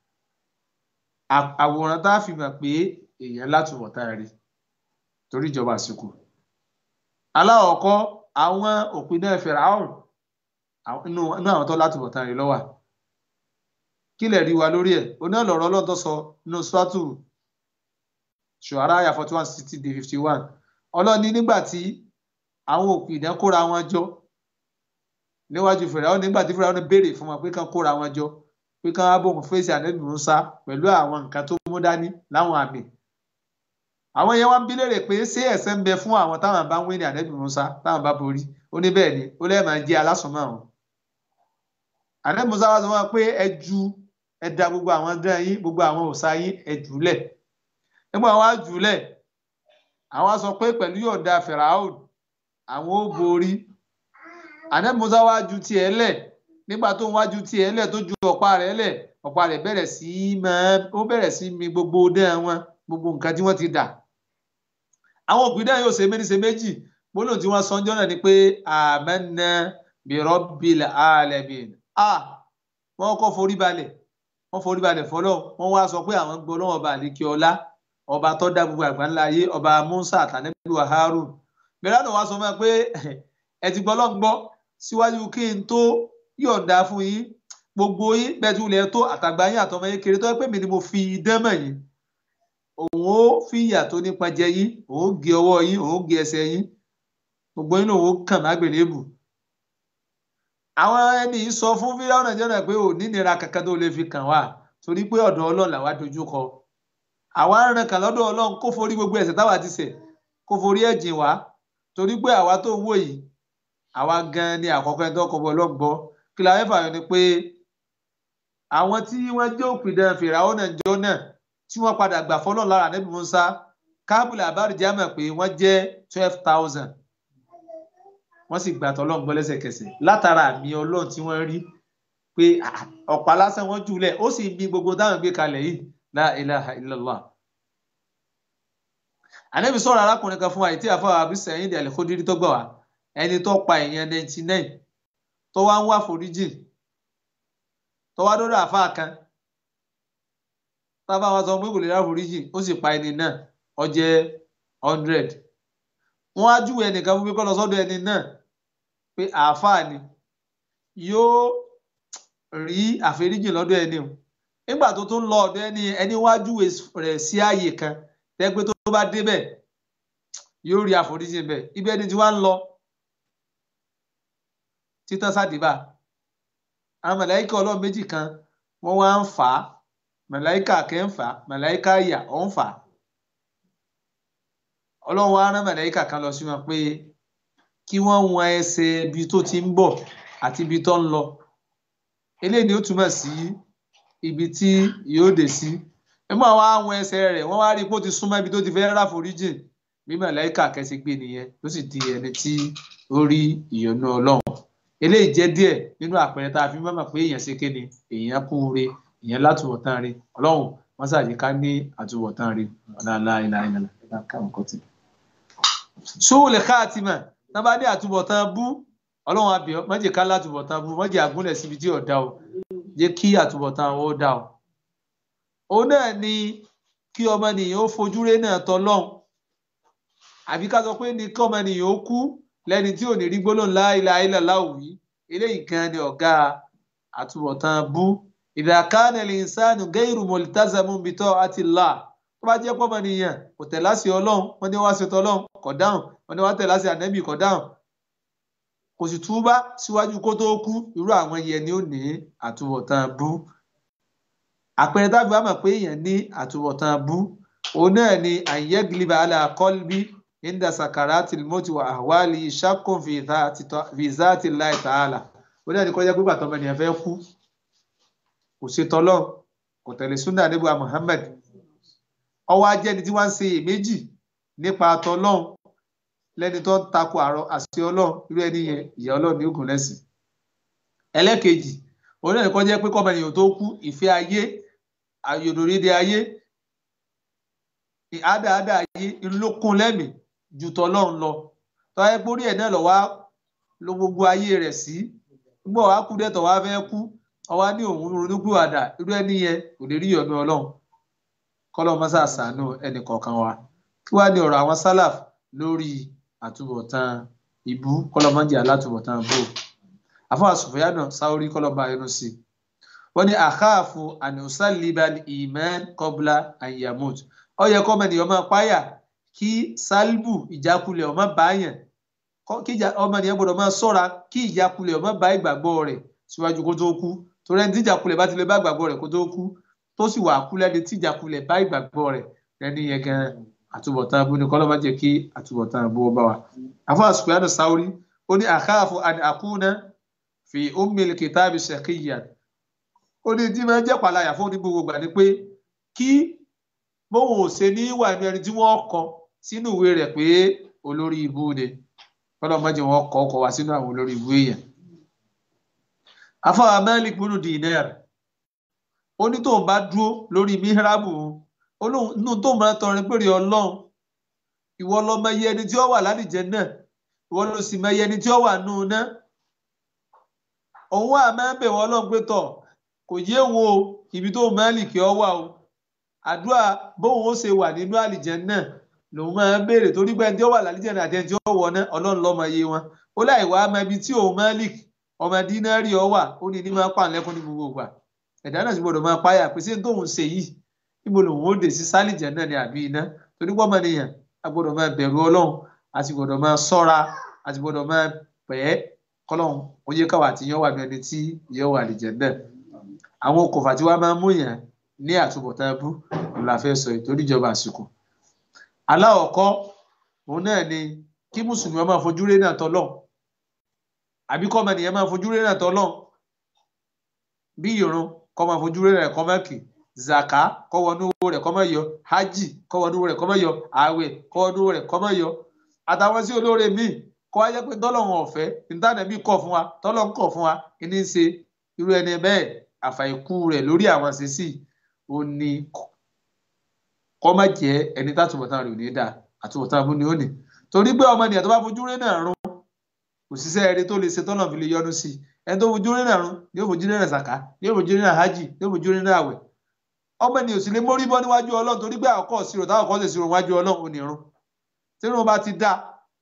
àwòrán tá a fi mọ̀ pé èèyàn látúbọ̀tán rere torí ìjọba àsìkò. Aláwọ̀kọ́ àwọn òpinna Fáráò inú àwọn tó látúbọ̀tán rere ló wà. Kí lè rí wa lórí ẹ̀ oná lọ̀rọ̀ Ọlọ́run tó sọ nínú Suratu Shu'ara 41-51 Ọlọ́run ní nígbà tí àwọn òpinna kóra wọn jọ níwájú Fáráò nígbà tí Fáráò béèrè fún wọn pé kán kóra wọn jọ pé kán wá bóun fèsì Ànábì Mùsá pẹ̀lú àwọn nǹkan tó mú dání láwọn àmì. Àwọn yẹn wá ń bi léèrè pé ṣé ẹ̀ṣẹ̀ ń bẹ fún àwọn táwọn bá ń wé ní Ànábì Mùsá táwọn bá borí ó ní bẹ́ẹ̀ ni ó lẹ́ẹ̀ máa jẹ́ alásùnmọ́ àwọn. Ànábì Mùsá wá sọ wọn pé ẹ da gbogbo àwọn dán yín gbogbo àwọn òòṣà yín ẹ jùlẹ̀. Nígbà wọn wá jùlẹ̀ àwọn sọ pé pẹ̀lú yọ̀ǹda Fáráò àwọn ó borí. Ànábì Mùsá wá ju tiẹ̀ lẹ̀ nígbà tó ń wá ju tiẹ̀ lẹ̀ tó ju ọ̀pá rẹ̀ lẹ̀ ọ̀pá rẹ̀ bẹ̀rẹ̀ sí mi gbogbo dán wọn gbogbo nǹkan tí wọ́n ti dà. Àwọn òpìdá yóò ṣe méjì gbólóhùn tí wọ́n sọ ọjọ́ náà ni pé amanna bi rabbil alamin. Wọ́n kọ́ forí balẹ̀ fọlọ́ wọ́n wá sọ pé àwọn gbọ́ lọ́wọ́ ọba àlékè ọlá ọba tó dá gbogbo àgbáńlá ayé ọba Musa àtànẹ́bí wa Harun. Bẹ́ẹ̀ náà wá sọ fún ẹ pé ẹ ti gbọ́ lọ́ngbọ́ síwájú kí n tó yọ̀ǹda fún yín gbogbo yín bẹ́ẹ̀ tí wulẹ̀ tó àtàgbà yín àtọmọ yín kéré tó yẹ pé mi ni mo fi idán mọ̀ yín. Òun ó fi ìyà tó nípa jẹ yín òun gé ọwọ́ yín òun gé ẹsẹ̀ yín gbogbo yín lòun ó kàn mágbélébù. Àwọn ẹni sọ fún Fáráò Nàìjíríà pé ò ní nira kankan tó lè fi kàn wá torí pé ọ̀dọ̀ Ọlọ́run làwa dojú kọ. Àwa ń ràn kàn lọ́dọ̀ Ọlọ́run kó forí gbogbo ẹ̀ṣẹ̀ táwa ti ṣẹ̀ kó forí ẹ̀jìn wá torí pé àwa tó ń wò yìí àwa gan ni àkọ́kọ́ ẹni tó kọ bọ́ lọ́gbọ́ kí la fẹ́ fààyàn ni pé àwọn tí wọ́n jẹ́ òpìdán Fìràwọ́ náà jọ náà tí wọ́n padà gbà fọ́lọ́ lára Ànábì Mùsá káàbùlà àbárìjá mọ̀ pé wọ́n jẹ́ 12,000 wọ́n sì gbà tọ́lọ́run gbọ́ lẹ́sẹ̀kẹsẹ̀ látara àmì Ọlọ́run tí wọ́n rí pé ọ̀pá lásán wọ́n jùlẹ̀ ó sì bí gbogbo táwọn gbé kalẹ̀ yìí la ilaha illallah. Ànábì sọ̀rọ̀ arákùnrin kan fún wa ìtí àfọwọ́ Abu Sa'id al-Khudri tó gbà wá ẹni tó pa èèyàn 99 tó wá ń wá foríjì tó wá dọ́dọ̀ àfáà kan tábà wọn sọ pé kò lè rá foríjì ó sì pa ẹni náà ó jẹ́ 100 wọ́n á júwe ẹnìkan fún mi kọ́ lọ sọ́dọ̀ ẹni náà pé àáfàá ni yóò rí àforíjì lọ́dọ̀ ẹni o nígbà tó tún lọ ọ̀dọ̀ ẹni wá júwe rẹ̀ sí ààyè kan tẹ́gbẹ́ tó bá débẹ̀ yóò rí àforíjì bẹ̀ ibi ẹni tí wá ń lọ títàn sádìbà àwọn màláíkà Ọlọ́run méjì kan wọ́n wá ń fà á màláíkà kẹ́ ń fà á màláíkà yà ọ̀ ń fà á Ọlọ́run wá rán màláíkà kan lọ sí wọn pé kí wọ́n wọn ẹsẹ̀ ibi tó ti ń bọ̀ àti ibi tó ń lọ eléyìí ni ó túmọ̀ sí ibi tí yóò dé sí nígbà wọn á wọn ẹsẹ̀ rẹ̀ wọ́n wá rí i pé ó ti súnmọ́ ibi tó ti fẹ́ ráforíjì bí màláíkà kẹ́sì gbé nìyẹn ló sì di ẹni tí ó rí ìyọ́nú Ọlọ́run eléyìí jẹ́ díẹ̀ nínú àpẹẹrẹ tá a fi mọ̀ pé èèyàn ṣe kéde èèyàn kú re èèyàn látúbọ̀tán re Ọlọ́run wọ́n ṣàyíká ní àtúbọ̀tán re ọ̀nà aláìláìlá ẹ̀dá káwọn kọ́tì. sóòlù káàtìmà náà bá ní àtúbọ̀tán bú Ọlọ́run àbíọ́ má jẹ́ ká látúbọ̀tán bú má jẹ́ àgúnlẹ̀ síbi tí ò dá o jẹ́ kí àtúbọ̀tán ó dá o. òun náà ni kí ọmọnìyàn ó fojú ré náà tọ́lọ́run àbí ká sọ pé ní kí ọmọnìyàn ó kú lẹ́ni tí ò ní rí gbólóhùn la ilaha illallah wí eléyìí gan ni ọ̀gá àtúbọ̀tán bú idha kana al-insanu ghayru multazamun bi ta'atillah tó bá jẹ́ pọ́mọnìyàn kò tẹ̀láṣẹ Ọlọ́run wọ́n ní wá ṣe tọ́lọ́run kò dáhùn wọ́n ní wá tẹ̀láṣẹ ànábì kò dáhùn kò sì túbá síwájú kó tó kú irú àwọn yẹn ni ó ní àtúbọ̀tán bú. àpẹẹrẹ tábí wàá mọ̀ pé èèyàn ní àtúbọ̀tán bú òun náà ni an yagliba ala qalbi inda sakaratil mauti wa ahwali shakkun fi zati Allahi ta'ala ó náà ní kọjá pé bàtọ́ ọmọ ènìyàn fẹ́ kú kò ṣe tọ́lọ́run kò tẹ̀lé súnà Ànábì Muhammad ọwọ́ ajẹ́ni tí wọ́n ń ṣe èméjì nípa tọ́lọ́run lẹ́ni tó ń takò àṣẹ Ọlọ́run irú ẹni yẹn ìyà Ọlọ́run ní ògùn lẹ́sìn. ẹlẹ́kejì òun náà ní kọjá pé kọ́mọ ènìyàn tó kú ìfẹ́ ayé àyòdòrédé ayé àdáadá ayé ńlọkùn lẹ́mìí ju tọ́lọ́run lọ tọ́wọ́ ẹ pórí ẹ̀ náà lọ wá lo gbogbo ayé rẹ̀ sí gbọ́ wá kú dẹ́tọ̀ wá fẹ́ kú ọwá ní òun ronúpìwàdà irú ẹni yẹn kò lè rí ìyọ́nú Ọlọ́run kọ́lọ́run máa ṣàánú ẹnì kọ̀ọ̀kan wa kí wá ní ọ̀rọ̀ àwọn sálàf lórí àtúbọ̀tán ibú kọ́lọ́run máa jẹ́ alátúbọ̀tán bò àfọwọ́ Sufyanu Sauri kọ́lọ́run bá ẹnu sí wọ́n ní àkáàfù ànùsálíbal ìmán qabla an yamut ó yẹ kọ́ ọmọnìyàn máa páyà kí sálíbù ìjákulẹ̀ ọmọ báyàn kí ọmọnìyàn gbọ́dọ̀ máa ṣọ́ra kí ìjákulẹ̀ ọmọ bá ìgbàgbọ́ rẹ̀ síwájú kó tó kú torí ẹni tí ìjákulẹ̀ bá ti lè bá ìgbàgbọ́ rẹ̀ kó tó kú tó sì wà kú lẹ́ni tí ìjákulẹ̀ bá ìgbàgbọ́ rẹ̀ lẹ́ni yẹn gan àtúbọ̀tán abú ni kọ́lọ́ máa jẹ́ kí àtúbọ̀tán abú ọba wa. àfọwọ́ Sufyanu Sauri ó ní àkáàfù an akuna fi ummil kitabi shaqiyyan ó ní tí máa jẹ́ pàlàyà fún ní gbogbo gbà ni pé kí bóun ò ṣe ní ìwà ẹni tí wọ́n kọ sínú ìwé rẹ̀ pé olórí ibú ni kọ́lọ́ máa jẹ́ wọ́n kọ́ ọkọ̀ wá sínú àwọn olórí ibú èèyàn. àfọwọ́ Malik bunu Dinar ó ní tóun bá dúró lórí mihrabu olóhùn inú tóun máa tọrin péré Ọlọ́run ìwọ lọmọ iye ẹni tí ó wà lálìjẹ náà ìwọ ló sì mọ iye ẹni tí ó wà nù náà òun wà máa ń bẹ̀ wọ́n Ọlọ́run pé tọ̀ kò yé wo ibi tó Malik ọ wà o àdúrà bóun ó ṣe wà nínú àlìjẹ náà lòun máa ń béèrè torí pé ẹni tí ó wà lálìjẹ náà àti ẹni tí ó wọ náà Ọlọ́run lọmọ iye wọn ó láì wá mọ ibi tí òun Malik ọmọ Dínárì ọ wà ó ní máa pàǹlẹ́kùn ní gbogbo ìgbà ẹ̀dá náà sì gbọ́dọ̀ máa páyà pé sí tóun ṣe yìí níbo lòun ó dé sí sálìjẹ náà ni àbí iná torí pọ́ mọ́ nìyẹn a gbọ́dọ̀ máa bẹ̀rù Ọlọ́run a sì gbọ́dọ̀ máa ṣọ́ra a sì gbọ́dọ̀ máa pẹ́ kọ́lọ́run ó yẹ káwá àti yẹn wà ní ẹni tí yẹn wà àlìjẹ náà àwọn okòfà tí wàá máa mú yẹn ní àtúbọ̀tán bú la fẹ́ sọ ìtorí ìjọba àsìkò. aláwọ̀kọ́ òun náà ni kí mùsùlùmí máa fojú rí náà tọ́lọ́ àbí kọ́ ọmọnìyàn máa fojú rí náà tọ́lọ́ bí ìrun kó máa fojú rẹ̀ kó máa kì zaka kó wọnú owó rẹ̀ kó máa yọ hajj kó wọnú owó rẹ̀ kó máa yọ ààwẹ̀ kó wọnú owó rẹ̀ kó máa yọ àtàwọn sí olóore míì kó wá jẹ́ pé tọ́lọ́run ọ̀fẹ́ ìtànàbí kọ̀ fún wa tọ́lọ́run kọ̀ fún wa ní í ṣe irú ẹni bẹ́ẹ̀ àfàìkú rẹ̀ lórí àwọn àṣìṣì ó ní kó má jẹ́ ẹni tátùbọ̀tán rẹ̀ ò ní dáa àtúbọ̀tán abú ni ó ní torí pé ọmọ ènìyàn tó bá fojú rí náà run kò síṣẹ́ ẹni tó lè ṣe tọ́lọ́run fi lè yọ́nú sí ẹni tó fojú rí náà run ni ó fojú rí náà zaka ni ó fojú rí náà hajj ni ó fojú rí náà àwẹ̀ ọmọ ènìyàn sì lè mórí bọ́ níwájú ọlọ́run torí pé àkọ́kọ́ ìṣirò táwọn kan lè ṣirò níwájú ọlọ́run ò ní run tí irun bá ti dá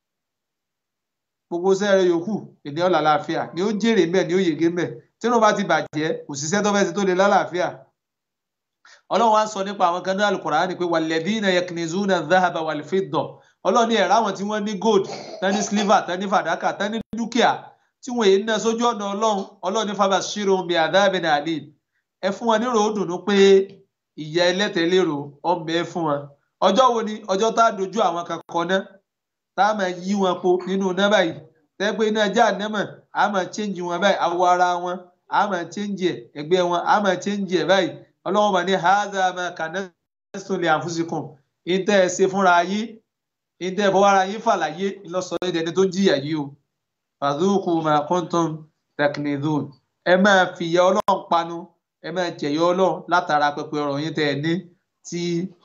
gbogbo sẹ́ẹ̀rẹ̀ yòókù ènìyàn lálàáfíà ni ó jèrè mẹ́ ni ó yege mẹ́ tí irun bá ti bàjẹ́ kò síṣẹ́ tó fẹ́ ṣe tó lè lálàáfíà ọlọ́run wá ń sọ nípa àwọn kan ní Al-Qur'ani pé walladhina yaknizuna adh-dhahaba wal-fidda ọlọ́run ní ẹ̀rọ àwọn tí wọ́n ní gold tán ní silver tán ní fàdákà tán ní dúkìá tí wọ́n èyí ná sójú ọ̀nà ọlọ́run ní fabashshirhum bi'adhabin alim ẹ fún wọn nírò ó dùnú pé ìyà ẹlẹ́tẹ̀lérò ọmọ ẹ fún wọn ọjọ́ wo ni ọjọ́ tá a dojú àwọn kan kọ ná tá a máa yí wọn po nínú iná báyìí tẹ́ pé iná Jahannama a máa change wọn báyìí awọ ara wọn a máa change ẹ̀ ẹgbẹ́ wọn a máa change ẹ̀ báyìí ọlọ́run bá ní hadha ma kanastum li anfusikum ìtẹ́ ẹ ṣe fúnra yín ìtẹ́ ẹ fọwọ́ ara yín fàlàyé ìlọsọ̀rọ̀ ìdẹni tó ń jìyà yìí o fadhuqu ma kuntum taknizun ẹ máa fìyà ọlọ́run panu ẹ máa jẹ̀yọ ọlọ́run látara pẹpẹ ọ̀rọ̀ yín tẹ́ ẹ ní tí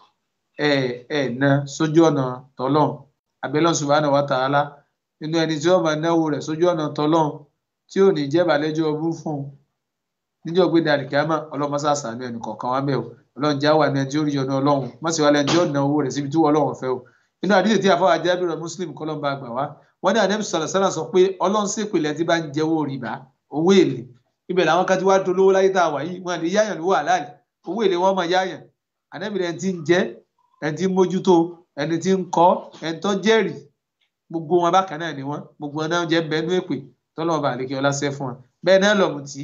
ẹ ná sójú ọ̀nà tọ́lọ́run abẹ́lẹ́ subhanahu wa ta'ala nínú ẹni tí wọ́n máa náwó rẹ̀ sójú ọ̀nà tọ́lọ́run tí ò ní jẹ́ balẹ̀jọ́ ọbú fún un níjọ́ gbé dàrí kíámà ọlọ́mọsá sàánú ẹnì kọ̀ọ̀kan wá mẹ́ o ọlọ́run já wà ní ẹni tí ó rí ọ̀nà ọlọ́run mọ̀sí wa lẹ́ni tí ó ná owó rẹ̀ síbi tí ọlọ́run fẹ́ o nínú àdíjì tí àfọwọ́ Jábìrù Muslim kọ́lọ́mbà àgbà wá wọ́n ní Ànábì sallallahu alaihi wasallam sọ pé ọlọ́run ṣèpèlè tí bá ń jẹ owó rìbá owó èlé ibẹ̀ làwọn kan ti wá dolówó láyé tá a wà yìí wọn àlè yáyàn lówó àláàlì owó èlé wọn máa yáyàn Ànábì ẹni tí ń jẹ ẹni tí ń mójútó ẹni tí ń kọ́ ẹni tó jẹ́rìí gbogbo wọn bákan náà ni wọn gbogbo wọn náà jẹ́ bẹ́ẹ̀ nú èpè tọ́lọ́mọba àlekè ọlá ṣẹ́ fún wọn bẹ́ẹ̀ náà lọ̀mùtí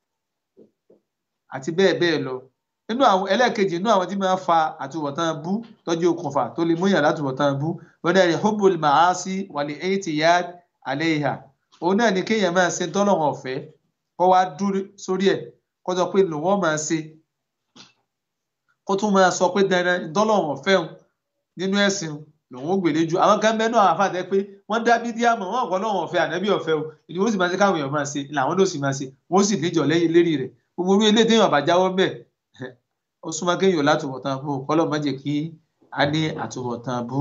àti bẹ́ẹ̀ bẹ́ẹ̀ lọ nínú àwọn ẹlẹ́ẹ̀kejì nínú àwọn tí máa fa àtúbọ̀tán bú tọ́jú okùnfà tó lè múyàn látúbọ̀tán bú wọn náà ní hubbul ma'asi wal i'tiyad alayha òun náà ní kéèyàn máa ṣe tọ́lọ́run ọ̀fẹ́ kó wá dúró sórí ẹ̀ kó sọ pé lòun ọ̀ máa ṣe kó tún máa sọ pé dandan tọ́lọ́run ọ̀fẹ́ òun nínú ẹ̀sìn lòun ó gbèlè ju àwọn kan bẹ́ẹ̀ náà àfàdé pé wọ́n dá bídíà mọ̀ wọ́n kọ́ lọ́wọ́ ọ̀fẹ́ ànábì ọ̀fẹ́ o ìdí wọ́n sì máa ṣe káwọn èèyàn máa ṣe làwọn ló sì máa ṣe wọ́n sì níjọ lẹ́yìn lérí rẹ̀ gbogbo orí ilé téèyàn bá jáwọ́ bẹ́ẹ̀ ó súnmọ́ kéèyàn látúbọ̀tán bú kọ́lọ́ má jẹ́ kí a ní àtúbọ̀tán bú.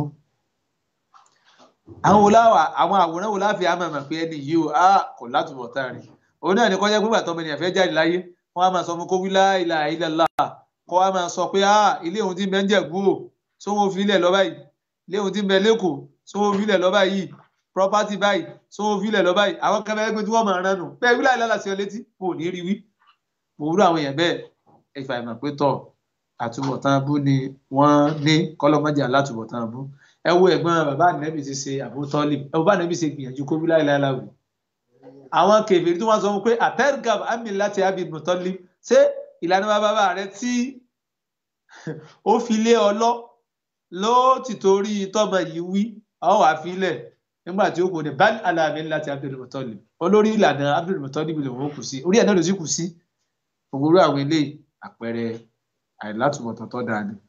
àwọn àwòrán wo láfi àmọ́ mọ̀ pé ẹni yìí ó kò látúbọ̀tán rẹ̀ òun náà ní kọ́jà pé bàtọ́ ọmọnìyàn fẹ́ jáde láyé wọ́n á máa sọ fún kó wí la ilaha illallah kọ́ á máa sọ pé ilé òun ti ń bẹ ń Jẹ̀bú o sówó filẹ̀ lọ báyìí ilé òun ti ń bẹ lẹ́kọ̀ọ́ sówó filẹ̀ lọ báyìí property báyìí sówó filẹ̀ lọ báyìí àwọn kan bẹ́ẹ̀ pé tí wọ́n máa rán nù bẹ́ẹ̀ wí la ilaha sí ọ létí kò ní rí wí mo wúrọ àwọn èèyàn bẹ́ẹ̀ ẹ̀fà ìmọ̀ pé tọ̀ àtúbọ̀tán bú ni wọ́n ní kọ́lọ́mọ́jà látúbọ̀tán bú ẹ wo ẹ̀gbọ́n bàbá Ànábì ti ṣe Abu Talib ẹ wo bá Ànábì ṣe gbìyànjú kó wí la ilaha illallah àwọn kèfèrí tí wọ́n sọ pé àtẹ́rgàb àmì láti Abdul Muttalib ṣé ìlànà bàbá rẹ tí ó fi lé ọlọ́ ló ti torí tọ́mọ yìí wí àwọn wàá fi lẹ̀ nígbà tí ó kò ní bal ala millati Abdul Muttalib olórí ìlànà Abdul Muttalib lòun ó kù sí orí ẹ̀ náà ló sì kù sí òwúrọ̀ àwọn eléyìí àpẹẹrẹ àìlátúbọ̀tán tó dáa ni.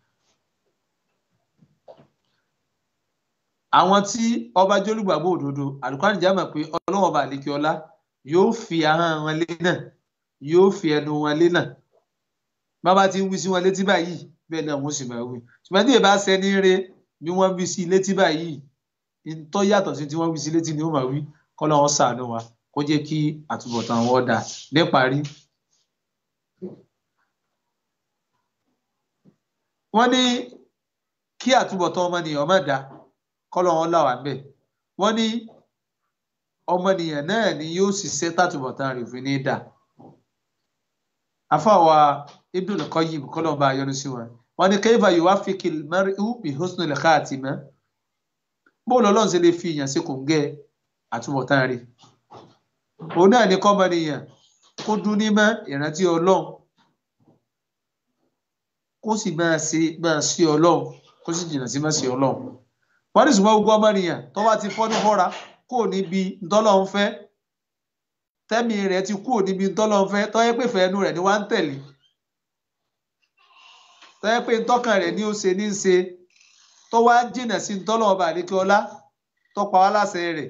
àwọn tí ọba jólúgbàgbọ́ òdodo Al-Qur'an já mọ̀ pé Ọlọ́hun Ọba àlékè ọlá yóò fi ahọ́n wọn lé náà yóò fi ẹnu wọn lé náà bàbá ti ń wí sí wọn létí báyìí bẹ́ẹ̀ náà wọ́n sì máa wí ṣùgbọ́n tí èèbá sẹ́ni rẹ bí wọ́n wí sí létí báyìí ntọ́ yàtọ̀ sí tí wọ́n wí sí létí ni ó máa wí k'Ọlọ́hun ṣàánú wa kó jẹ́ kí àtúbọ̀tán wọn dáa níparí. wọ́n ní kí àtúbọ̀tán ọmọnìyàn má dáa k'Ọlọ́hun là wá ń bẹ̀ wọ́n ní ọmọnìyàn náà ni yóò ṣiṣẹ́ tàtúbọ̀tán rẹ̀ fi ní dáa. afáwa Ibnul Qayyim k'Ọlọ́hun bá yọ́nú sí wọn wọ́n ní kayfa yuwaffiqul mar'u bi husnil khatimah bó lọ́lọ́run ṣe lè fi ìyàn sí kòǹgẹ́ àtúbọ̀tán rẹ̀ òun náà ní kọ́mọnìyàn kó dún ní mọ́ ìrántí Ọlọ́run kó sì máa sí Ọlọ́run kó sì jìnnà sí máa sí Ọlọ́run wọ́n ní ṣùgbọ́n gbogbo ọmọnìyàn tó bá ti fọ́dún fọ́ra kó níbi ntọ́lọ́run fẹ́ tẹ́mi rẹ̀ ti kúrò níbi tọ́lọ́run fẹ́ tó yẹ pé fẹ́ẹ́nu rẹ̀ ni wá ń tẹ̀lé tó yẹ pé ntọ́kàn rẹ̀ ni ó ṣe ní ṣe tó wá jìnà sí tọ́lọ́run ọba àdékè ọlá tó pa wá láṣẹ rẹ̀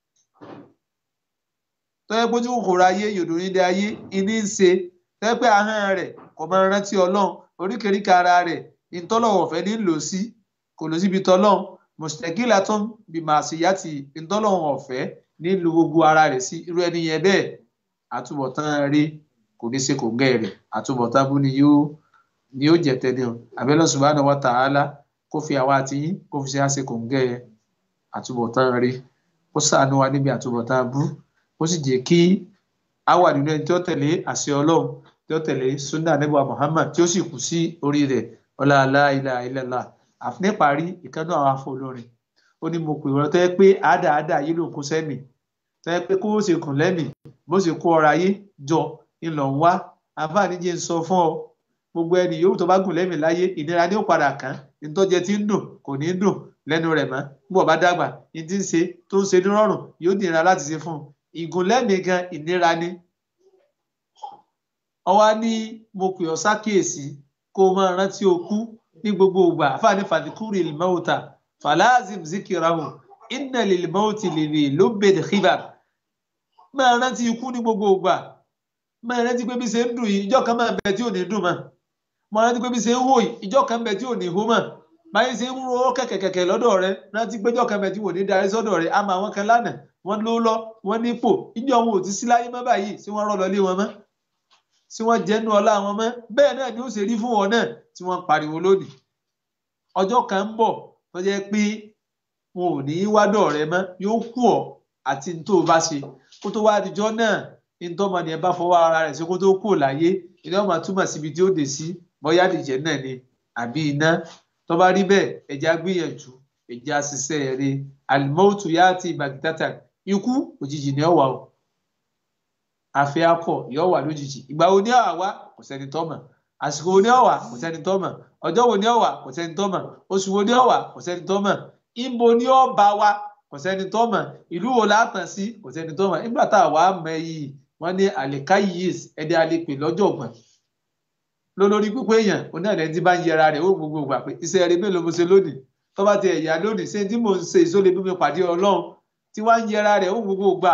tó yẹ pé tí kòkòrò ayé yòdò nídìí ayé ìní ń ṣe tó yẹ pé ahọ́n rẹ̀ kò máa rántí ọlọ́run oríkèéríkè ara rẹ̀ ìtọ́lọ́run ọ̀fẹ́ ní lò sí kò lọ síbi tọ́lọ́run mùsùlùmí tó ń bí màá sì yá ti ìtọ́lọ́run ọ̀fẹ́ nílùú gbogbo ara rẹ̀ sí irú ẹni yẹn bẹ́ẹ̀ àtúbọ̀tán rí kò ní ṣe kò gẹ́ rẹ̀ àtúbọ̀tán bú ni yóò jẹ́ tẹ́lẹ̀ o abẹ́lẹ́ subhanahu wa ta'ala kó fi àwa àti yín kó fi ṣe àṣẹ kò gẹ́ àtúbọ̀tán rí kó ṣàánú wa níbi àtúbọ̀tán bú ó sì jẹ́ kí a wà nínú ẹni tí ó tẹ̀lé àṣẹ ọlọ́run tí ó tẹ̀lé sunna Ànábì Muhammad tí ó sì kù sí orí rẹ̀ ọlá la ilaha illallah níparí ìkànnì àwọn afọ olórin ó ní mo pè wọ́n tó yẹ pé àádáa yìí ló ń kó sẹ́mi tó yẹ pé kó o ṣe kùn lẹ́mì bó ṣe kó ọrọ̀ ayé jọ ńlọ ń wá àǹfààní jẹ́ ń sọ fún ọ gbogbo ẹni yòówù tó bá gùn lẹ́mì láyé ìnira ní ó padà kàn ìtọ́jẹ tí ń dùn kò ní dùn lẹ́nu rẹ̀ mọ́ bí wọ́n bá dàgbà ní ti ń ṣe tó ń ṣe ní rọrùn yóò dìra láti ṣe fún un ìgùn lẹ́mì gan ìnira ni ọwá ní mo pè ọ sákèésí kó o máa rántí okú ní gbogbo ìgbà àǹfààní fàdíkúrì ìlmọ́wòtà falazim zikirahu inna lil mauti lili lubid khibar máa rántí ikú ní gbogbo ìgbà máa rántí pé bí ṣe ń dùn yìí ìjọ́ kan máa bẹ tí ò ní dùn mọ́ máa rántí pé bí ṣe ń hó yìí ìjọ́ kan bẹ tí ò ní hó mọ́ báyìí ṣe ń ro kẹ̀kẹ̀kẹ̀kẹ̀ lọ́dọ̀ rẹ rántí pé ìjọ́ kan bẹ tí wò ní darí sọ́dọ̀ rẹ àmọ́ àwọn kan lánàá wọ́n ló lọ wọ́n nípò ìjọ́ wọn ò ti sí láyé mọ́ báyìí sí wọ́n rọ́ lọ lé wọn mọ́ sí wọ́n jẹ́nu ọlá wọn mọ́ bẹ́ẹ̀ náà ni ó ṣe rí fún wọn náà tí wọ́n pariwo lónìí ọjọ́ kan ń bọ̀ tó jẹ́ pé wọn ò ní í wádọ̀ rẹ mọ́ yóò kú ọ àti ní tó o bá ṣe kó tó wá àdìjọ́ náà ní tọ́mọ ni ẹ bá fọwọ́ ara rẹ̀ ṣe kó tó kú láyé ìdí ọmọ túmọ̀ síbi tí ó dé sí bóyá àdìjẹ́ náà ni àbí iná tó bá rí bẹ́ẹ̀ ẹja gbìyànjú ẹja ṣiṣẹ́ rẹ̀ alimọ́tò yá ti baghtatan ikú òjijì ni ó wà o àfẹ́ akọ yóò wà lójijì ìgbà wo ni ó wà kò sẹ́ni tó mọ̀ àsìkò wo ni ó wà kò sẹ́ni tó mọ̀ ọjọ́ wo ni ó wà kò sẹ́ni tó mọ̀ oṣù wo ni ó wà kò sẹ́ni tó mọ̀ ìbò ni ó bá wa kò sẹ́ni tó mọ̀ ìlú wo látàn sí kò sẹ́ni tó mọ̀ nígbà tá a wà á mọ èyí wọ́n ní àlèkáyìís ẹ̀dẹ̀ àlepè lọ́jọ́ ọ̀gbọ̀n lólórí pípé èèyàn onílẹ̀ tí bá ń yẹra rẹ̀ ó gbogbo gbà pé iṣẹ́ rẹ̀ mélòó mo ṣe lónìí tó bá ti ẹ̀yà lónìí ṣé tí mò ń ṣe ìṣó lè bí mi pàdé ọlọ́run tí wá ń yẹra rẹ̀ ó gbogbo gbà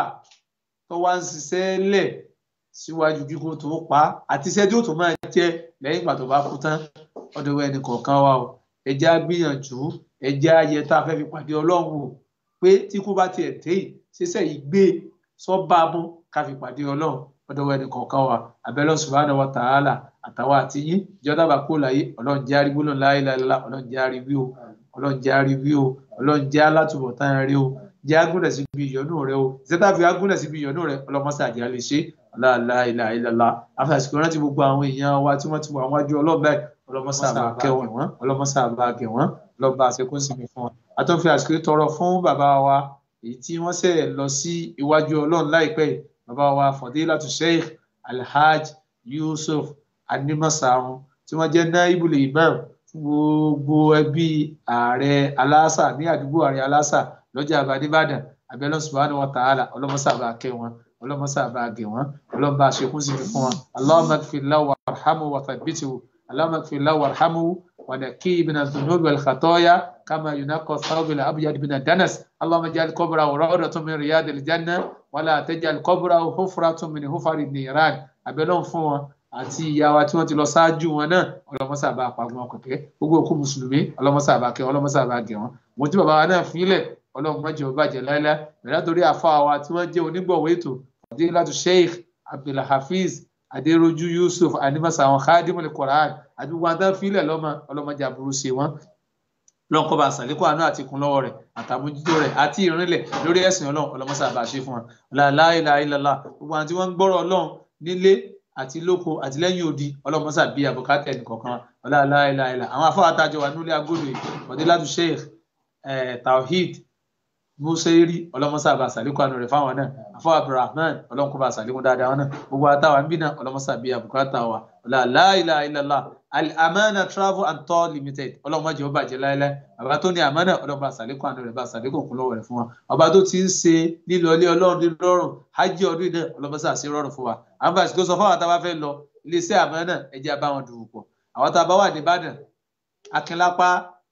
tó wá ń ṣiṣẹ́ lẹ̀ síwájú kíkó tó pa àti iṣẹ́ tí ó tó máa jẹ́ lẹ́yìn ìgbà tó bá kú tán ọdọ̀ ẹnì kọ̀ọ̀kan wa o ẹjẹ́ á gbìyànjú ẹjẹ́ á yẹ tá a fẹ́ fi pàdé ọlọ́run o pé tí kú bá tiẹ̀ dé yìí ṣiṣẹ́ yìí gbé sọ́ba mú ká fi pàdé ọlọ́run ọdọ̀ ẹnì kọ̀ọ̀kan wa abẹ́lẹ́ subhanahu wa ta'ala àtàwọn àti yín ìjọba bá kó láyé ọlọ́run jẹ́ àrígbó lọ́nà láìláìlá ọlọ́run jẹ́ àríwí o ọlọ́run jẹ́ àríwí o ọlọ́run jẹ́ alátùbọ̀tán rẹ o jẹ́ agúnlẹ̀ síbi ìyọ́nú rẹ o ìṣẹ́ta fi agúnlẹ̀ síbi ìyọ́nú rẹ ọlọ́mọṣàjà lè ṣe láìláìlá afẹ́sìkò rántí gbogbo àwọn èèyàn wa tí wọ́n ti wà wájú ọlọ́ọ̀bẹ ọlọ́mọṣàbà kẹwọn wọn ọlọ́mọṣàbà gẹ̀ wọ́n ọlọ́ba àṣekún sinmi fún wọn àtúnfi àṣírí tọrọ fún bàbá wa èyí tí wọ́n ṣe lọ sí iwájú ọlọ́run láìpẹ́ bàbá wa Fadilatu Sheikh Alhaj Yusuf Animasahun tí wọ́n jẹ́ naibul imam fún gbogbo ẹbí ààrẹ aláṣà ní àdúgbò ààrẹ aláṣà lọ́jà àbádìbàdàn abẹ́lẹ́ subhanahu wa ta'ala ọlọ́mọṣàbà kẹ́ wọn ọlọ́mọṣàbà gẹ̀ wọ́n ọlọ́mọba àṣekún sinmi fún wọn Allahumma ighfir lahu warhamhu wa thabbithu Allahumma ighfir lahu warhamhu wa naqqih min adh-dhunubi wal khataaya kama yunaqqa ath-thawbu al-abyad min ad-danas Allahumma ij'al qabrahu rawdatan min riyadil janna wa la taj'al qabrahu hufratan min hufari an-niran abẹ́lẹ́ fún wọn àti ìyá wa tí wọ́n ti lọ ṣáájú wọn náà ọlọ́mọṣàbà àpàgbọ́n ọkọ̀kẹ́ gbogbo òkú mùsùlùmí ọlọ́mọṣàbà kẹ́ ọlọ́mọṣàbà gẹ̀ wọ́n mo tí bàbá wa náà fílẹ̀ ọlọ́run mọ́jọ bàjẹ́ láíláí bẹ̀rẹ̀ torí àfáà wa tí wọ́n jẹ́ onígbọ̀wọ́ ètò Fadilatu Sheikh Abdulhafiz Adéròjú Yusuf Animasahun Khadimul Quran àti gbogbo àtàn fílẹ̀ ọlọ́mọjà burú sí wọn lọ́nkọ́ bá sàlékò àánú àti ìkún lọ́wọ́ rẹ̀ àtàmójútó rẹ̀ àti ìrìnlẹ̀ lórí ẹ̀sìn ọlọ́run ọlọ́mọṣàbà ṣe fún wọn la ilaha illallah gbogbo àwọn tí wọ́n ń gbọ́rọ̀ ọlọ́run nílé àti lóko àti lẹ́yìn odi ọlọ́mọṣà bíi àbùkátà ẹnìkọ̀ọ̀kan la ilaha illallah àwọn afọ́ àtàjọ wà nílé agbódo Fadilatu Sheikh Tawhid Musairi ọlọ́mọsá bá sàlékún àánú rẹ̀ fáwọn náà àfọwọ́ Abdulrahman ọlọ́nkó bá sàlékún dáadáa wọn náà gbogbo àtàwọn bí náà ọlọ́mọsá bíi àbùkátà wa la ilaha illallah Al-Amana Travel and Tour Limited ọlọ́mọdé ó bàjẹ́ láéláé bàbá tó ní àmánà ọlọ́mọba sàlékún àánú rẹ̀ bá sàlékún òkun lọ́wọ́ rẹ̀ fún wa ọba tó ti ń ṣe lílọ ilé ọlọ́run ní lọ́rùn hajj ọdún náà ọlọ́mọsá sí rọrùn fún wa àwọn bá ṣètò sọ fún àwọn tá a bá fẹ́ lọ iléeṣẹ́ àmánà ẹ̀jẹ̀ bá wọn dùn pọ̀ àwọn tá a bá wà ní Ìbàdàn Akínlápá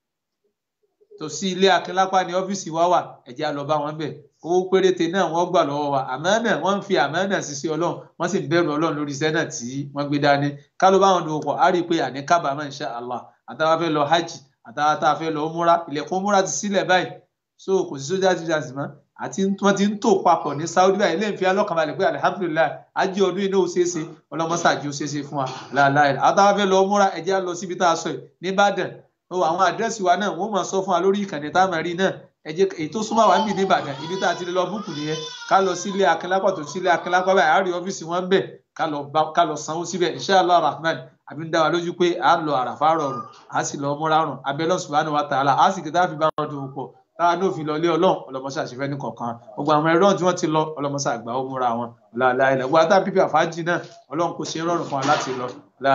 tòsí ilé Akínlápá ní ọ́fíìsì wa wà ẹ̀jẹ̀ á lọ bá wọn bẹ̀ owó péréte náà wọ́n gbà lọ́wọ́ wa àmánà wọ́n ń fi àmánà ṣiṣẹ́ ọlọ́run wọ́n sì ń bẹ̀rù ọlọ́run lórí iṣẹ́ náà tí wọ́n gbé dání ká ló bá wọn dùn pọ̀ á rí i pé àní kábàámọ̀ insha Allah àtàwọn fẹ́ lọ hajj àtàwọn tá a fẹ́ lọ múra ilẹ̀kùn múra ti sílẹ̀ báyìí so kò sí sójà jíjà sí mọ́ àti wọ́n ti ń tò papọ̀ ní Saudi báyìí lẹ́yìn fi alọ́kànbalẹ̀ pé alihamudulilayi ajé ọdún iná ó ṣeéṣe ọlọ́mọṣáájú ó ṣeéṣe fún wa láàláì àtàwọn fẹ́ lọ múra ẹ̀jẹ̀ á lọ síbi tá a sọ yìí ní Ìbàdàn àwọn àdírẹ́sì wa náà wọ́n máa sọ fún wa lórí ìkànnì tá a máa rí náà ẹ̀jẹ̀ èyí tó súnmọ́ wa ń bì ní Ìbàdàn ibi tá a ti lè lọ búùkù nìyẹn ká lọ sílé Akínlápá tó sílé Akínlápá báyìí àárí ọ́fíìsì wọn bẹ̀ ká lọ sanwó síbẹ̀ inshallah rahman àbí ń dá wa lójú pé à ń lọ àràfà rọrùn à sì lọ múra rùn abẹ́lọ́ subhanahu wa ta'ala à sì kìtà fi bá wọn dùn pọ̀ táwa ní òfin lọ ilé ọlọ́run ọlọmọṣà ṣe fẹ́ ní kọ̀ọ̀kan gbogbo àwọn ẹ̀rọ tí wọ́n ti lọ ọlọmọṣà àgbà ó múra wọn láìláìlá gbogbo àtà pípẹ́ àfájì náà ọlọ́run kò ṣe rọrùn fún wa láti lọ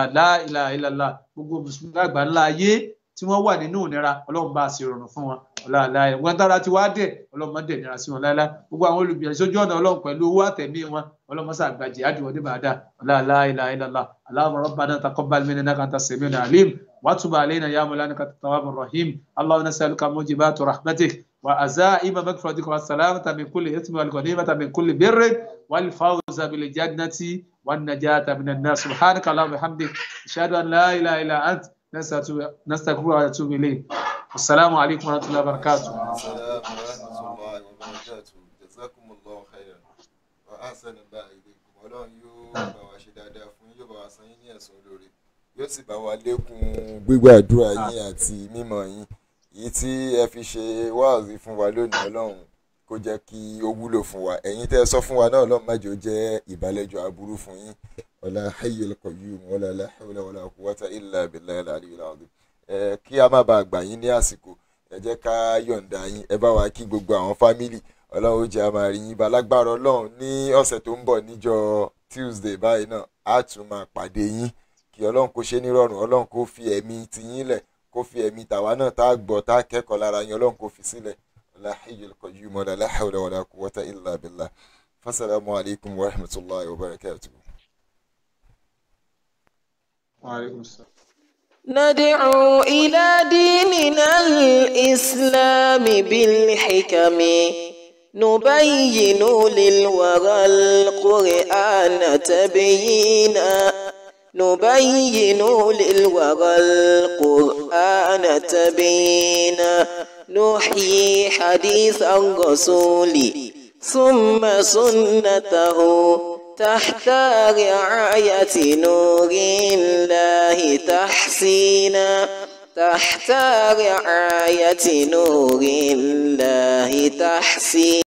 láìláìlá gbogbo mùsùlùmí àgbà ńlá ayé tí wọ́n wà nínú ìnira ọlọ́run bá a ṣe rọrùn fún wọn láìláìlá wọn dára ti wá dẹ̀ ọlọ́run má dẹ̀ nira sí wọn láìláì gbogbo àwọn olùgbìyànjú sójú ọ̀nà ọlọ́run pẹ̀lú owó àtẹ̀mí wọn ọlọ́mọṣà àgbà jihad wọlé bàdà láìláìlá Allahumma rabbana taqabbal minna innaka antas samiul alim وتب علينا يا مولانا انك التواب الرحيم اللهم نسالك موجبات رحمتك وعزائم مغفرتك والسلامه من كل اثم والغنيمه من كل بر والفوز بالجنه والنجاه من النار سبحانك اللهم وبحمدك اشهد ان لا اله الا انت نستغفرك ونتوب اليك السلام عليكم ورحمه الله وبركاته. السلام ورحمة الله وبركاته. جزاكم الله خيرا وأحسن الله إليكم. Ọlọ́run yóò bá wa ṣe dáadáa fún yín, yóò bá wa san yín ní ẹ̀san olóore, yóò sì bá wa lékún gbígbàdúrà yín àti mímọ̀ yín. Èyí tí ẹ fi ṣe wáàzí fún wa lónìí, Ọlọ́run kó jẹ́ kí ó wúlò fún wa. Ẹ̀yin tẹ́ ẹ sọ fún wa náà, Ọlọ́run má jẹ́ ó jẹ́ ìbálẹ́jọ́ aburú fún yín. Wala hayyul qayyum wala la hawla wala quwwata illa billahil aliyyil azim. Kí a má bàa gbà yín ní àsìkò, ẹ jẹ́ ká yọ̀ǹda yín, ẹ bá wa kí gbogbo àwọn fámìlì. Ọlọ́run ó jẹ́ a máa rí yín bá lágbára Ọlọ́run ní ọ̀sẹ̀ tó ń bọ̀ níjọ́ Tuesday báyìí náà á tún máa pàdé yín. Kí Ọlọ́run kó ṣe nírọ̀rùn, Ọlọ́run kó fi ẹ̀mí tiyín lẹ̀, kó fi ẹ̀mí tàwa náà tá a gbọ́ tá a kẹ́kọ̀ọ́ lára yín, Ọlọ́run kó fi sílẹ̀. La hayyul qayyum wala la hawla wala quwwata illa billah. Fassalamu alaikum wa rahmatullahi wa barakatuh. Wa alaikum assalam. ندعو إلى ديننا الإسلام بالحكم نبين للورى القرآن تبيينا نبين للورى القرآن تبيينا نحيي حديث الرسول ثم سنته تحت رعاية نور الله تحسينا تحت رعاية نور الله تحسينا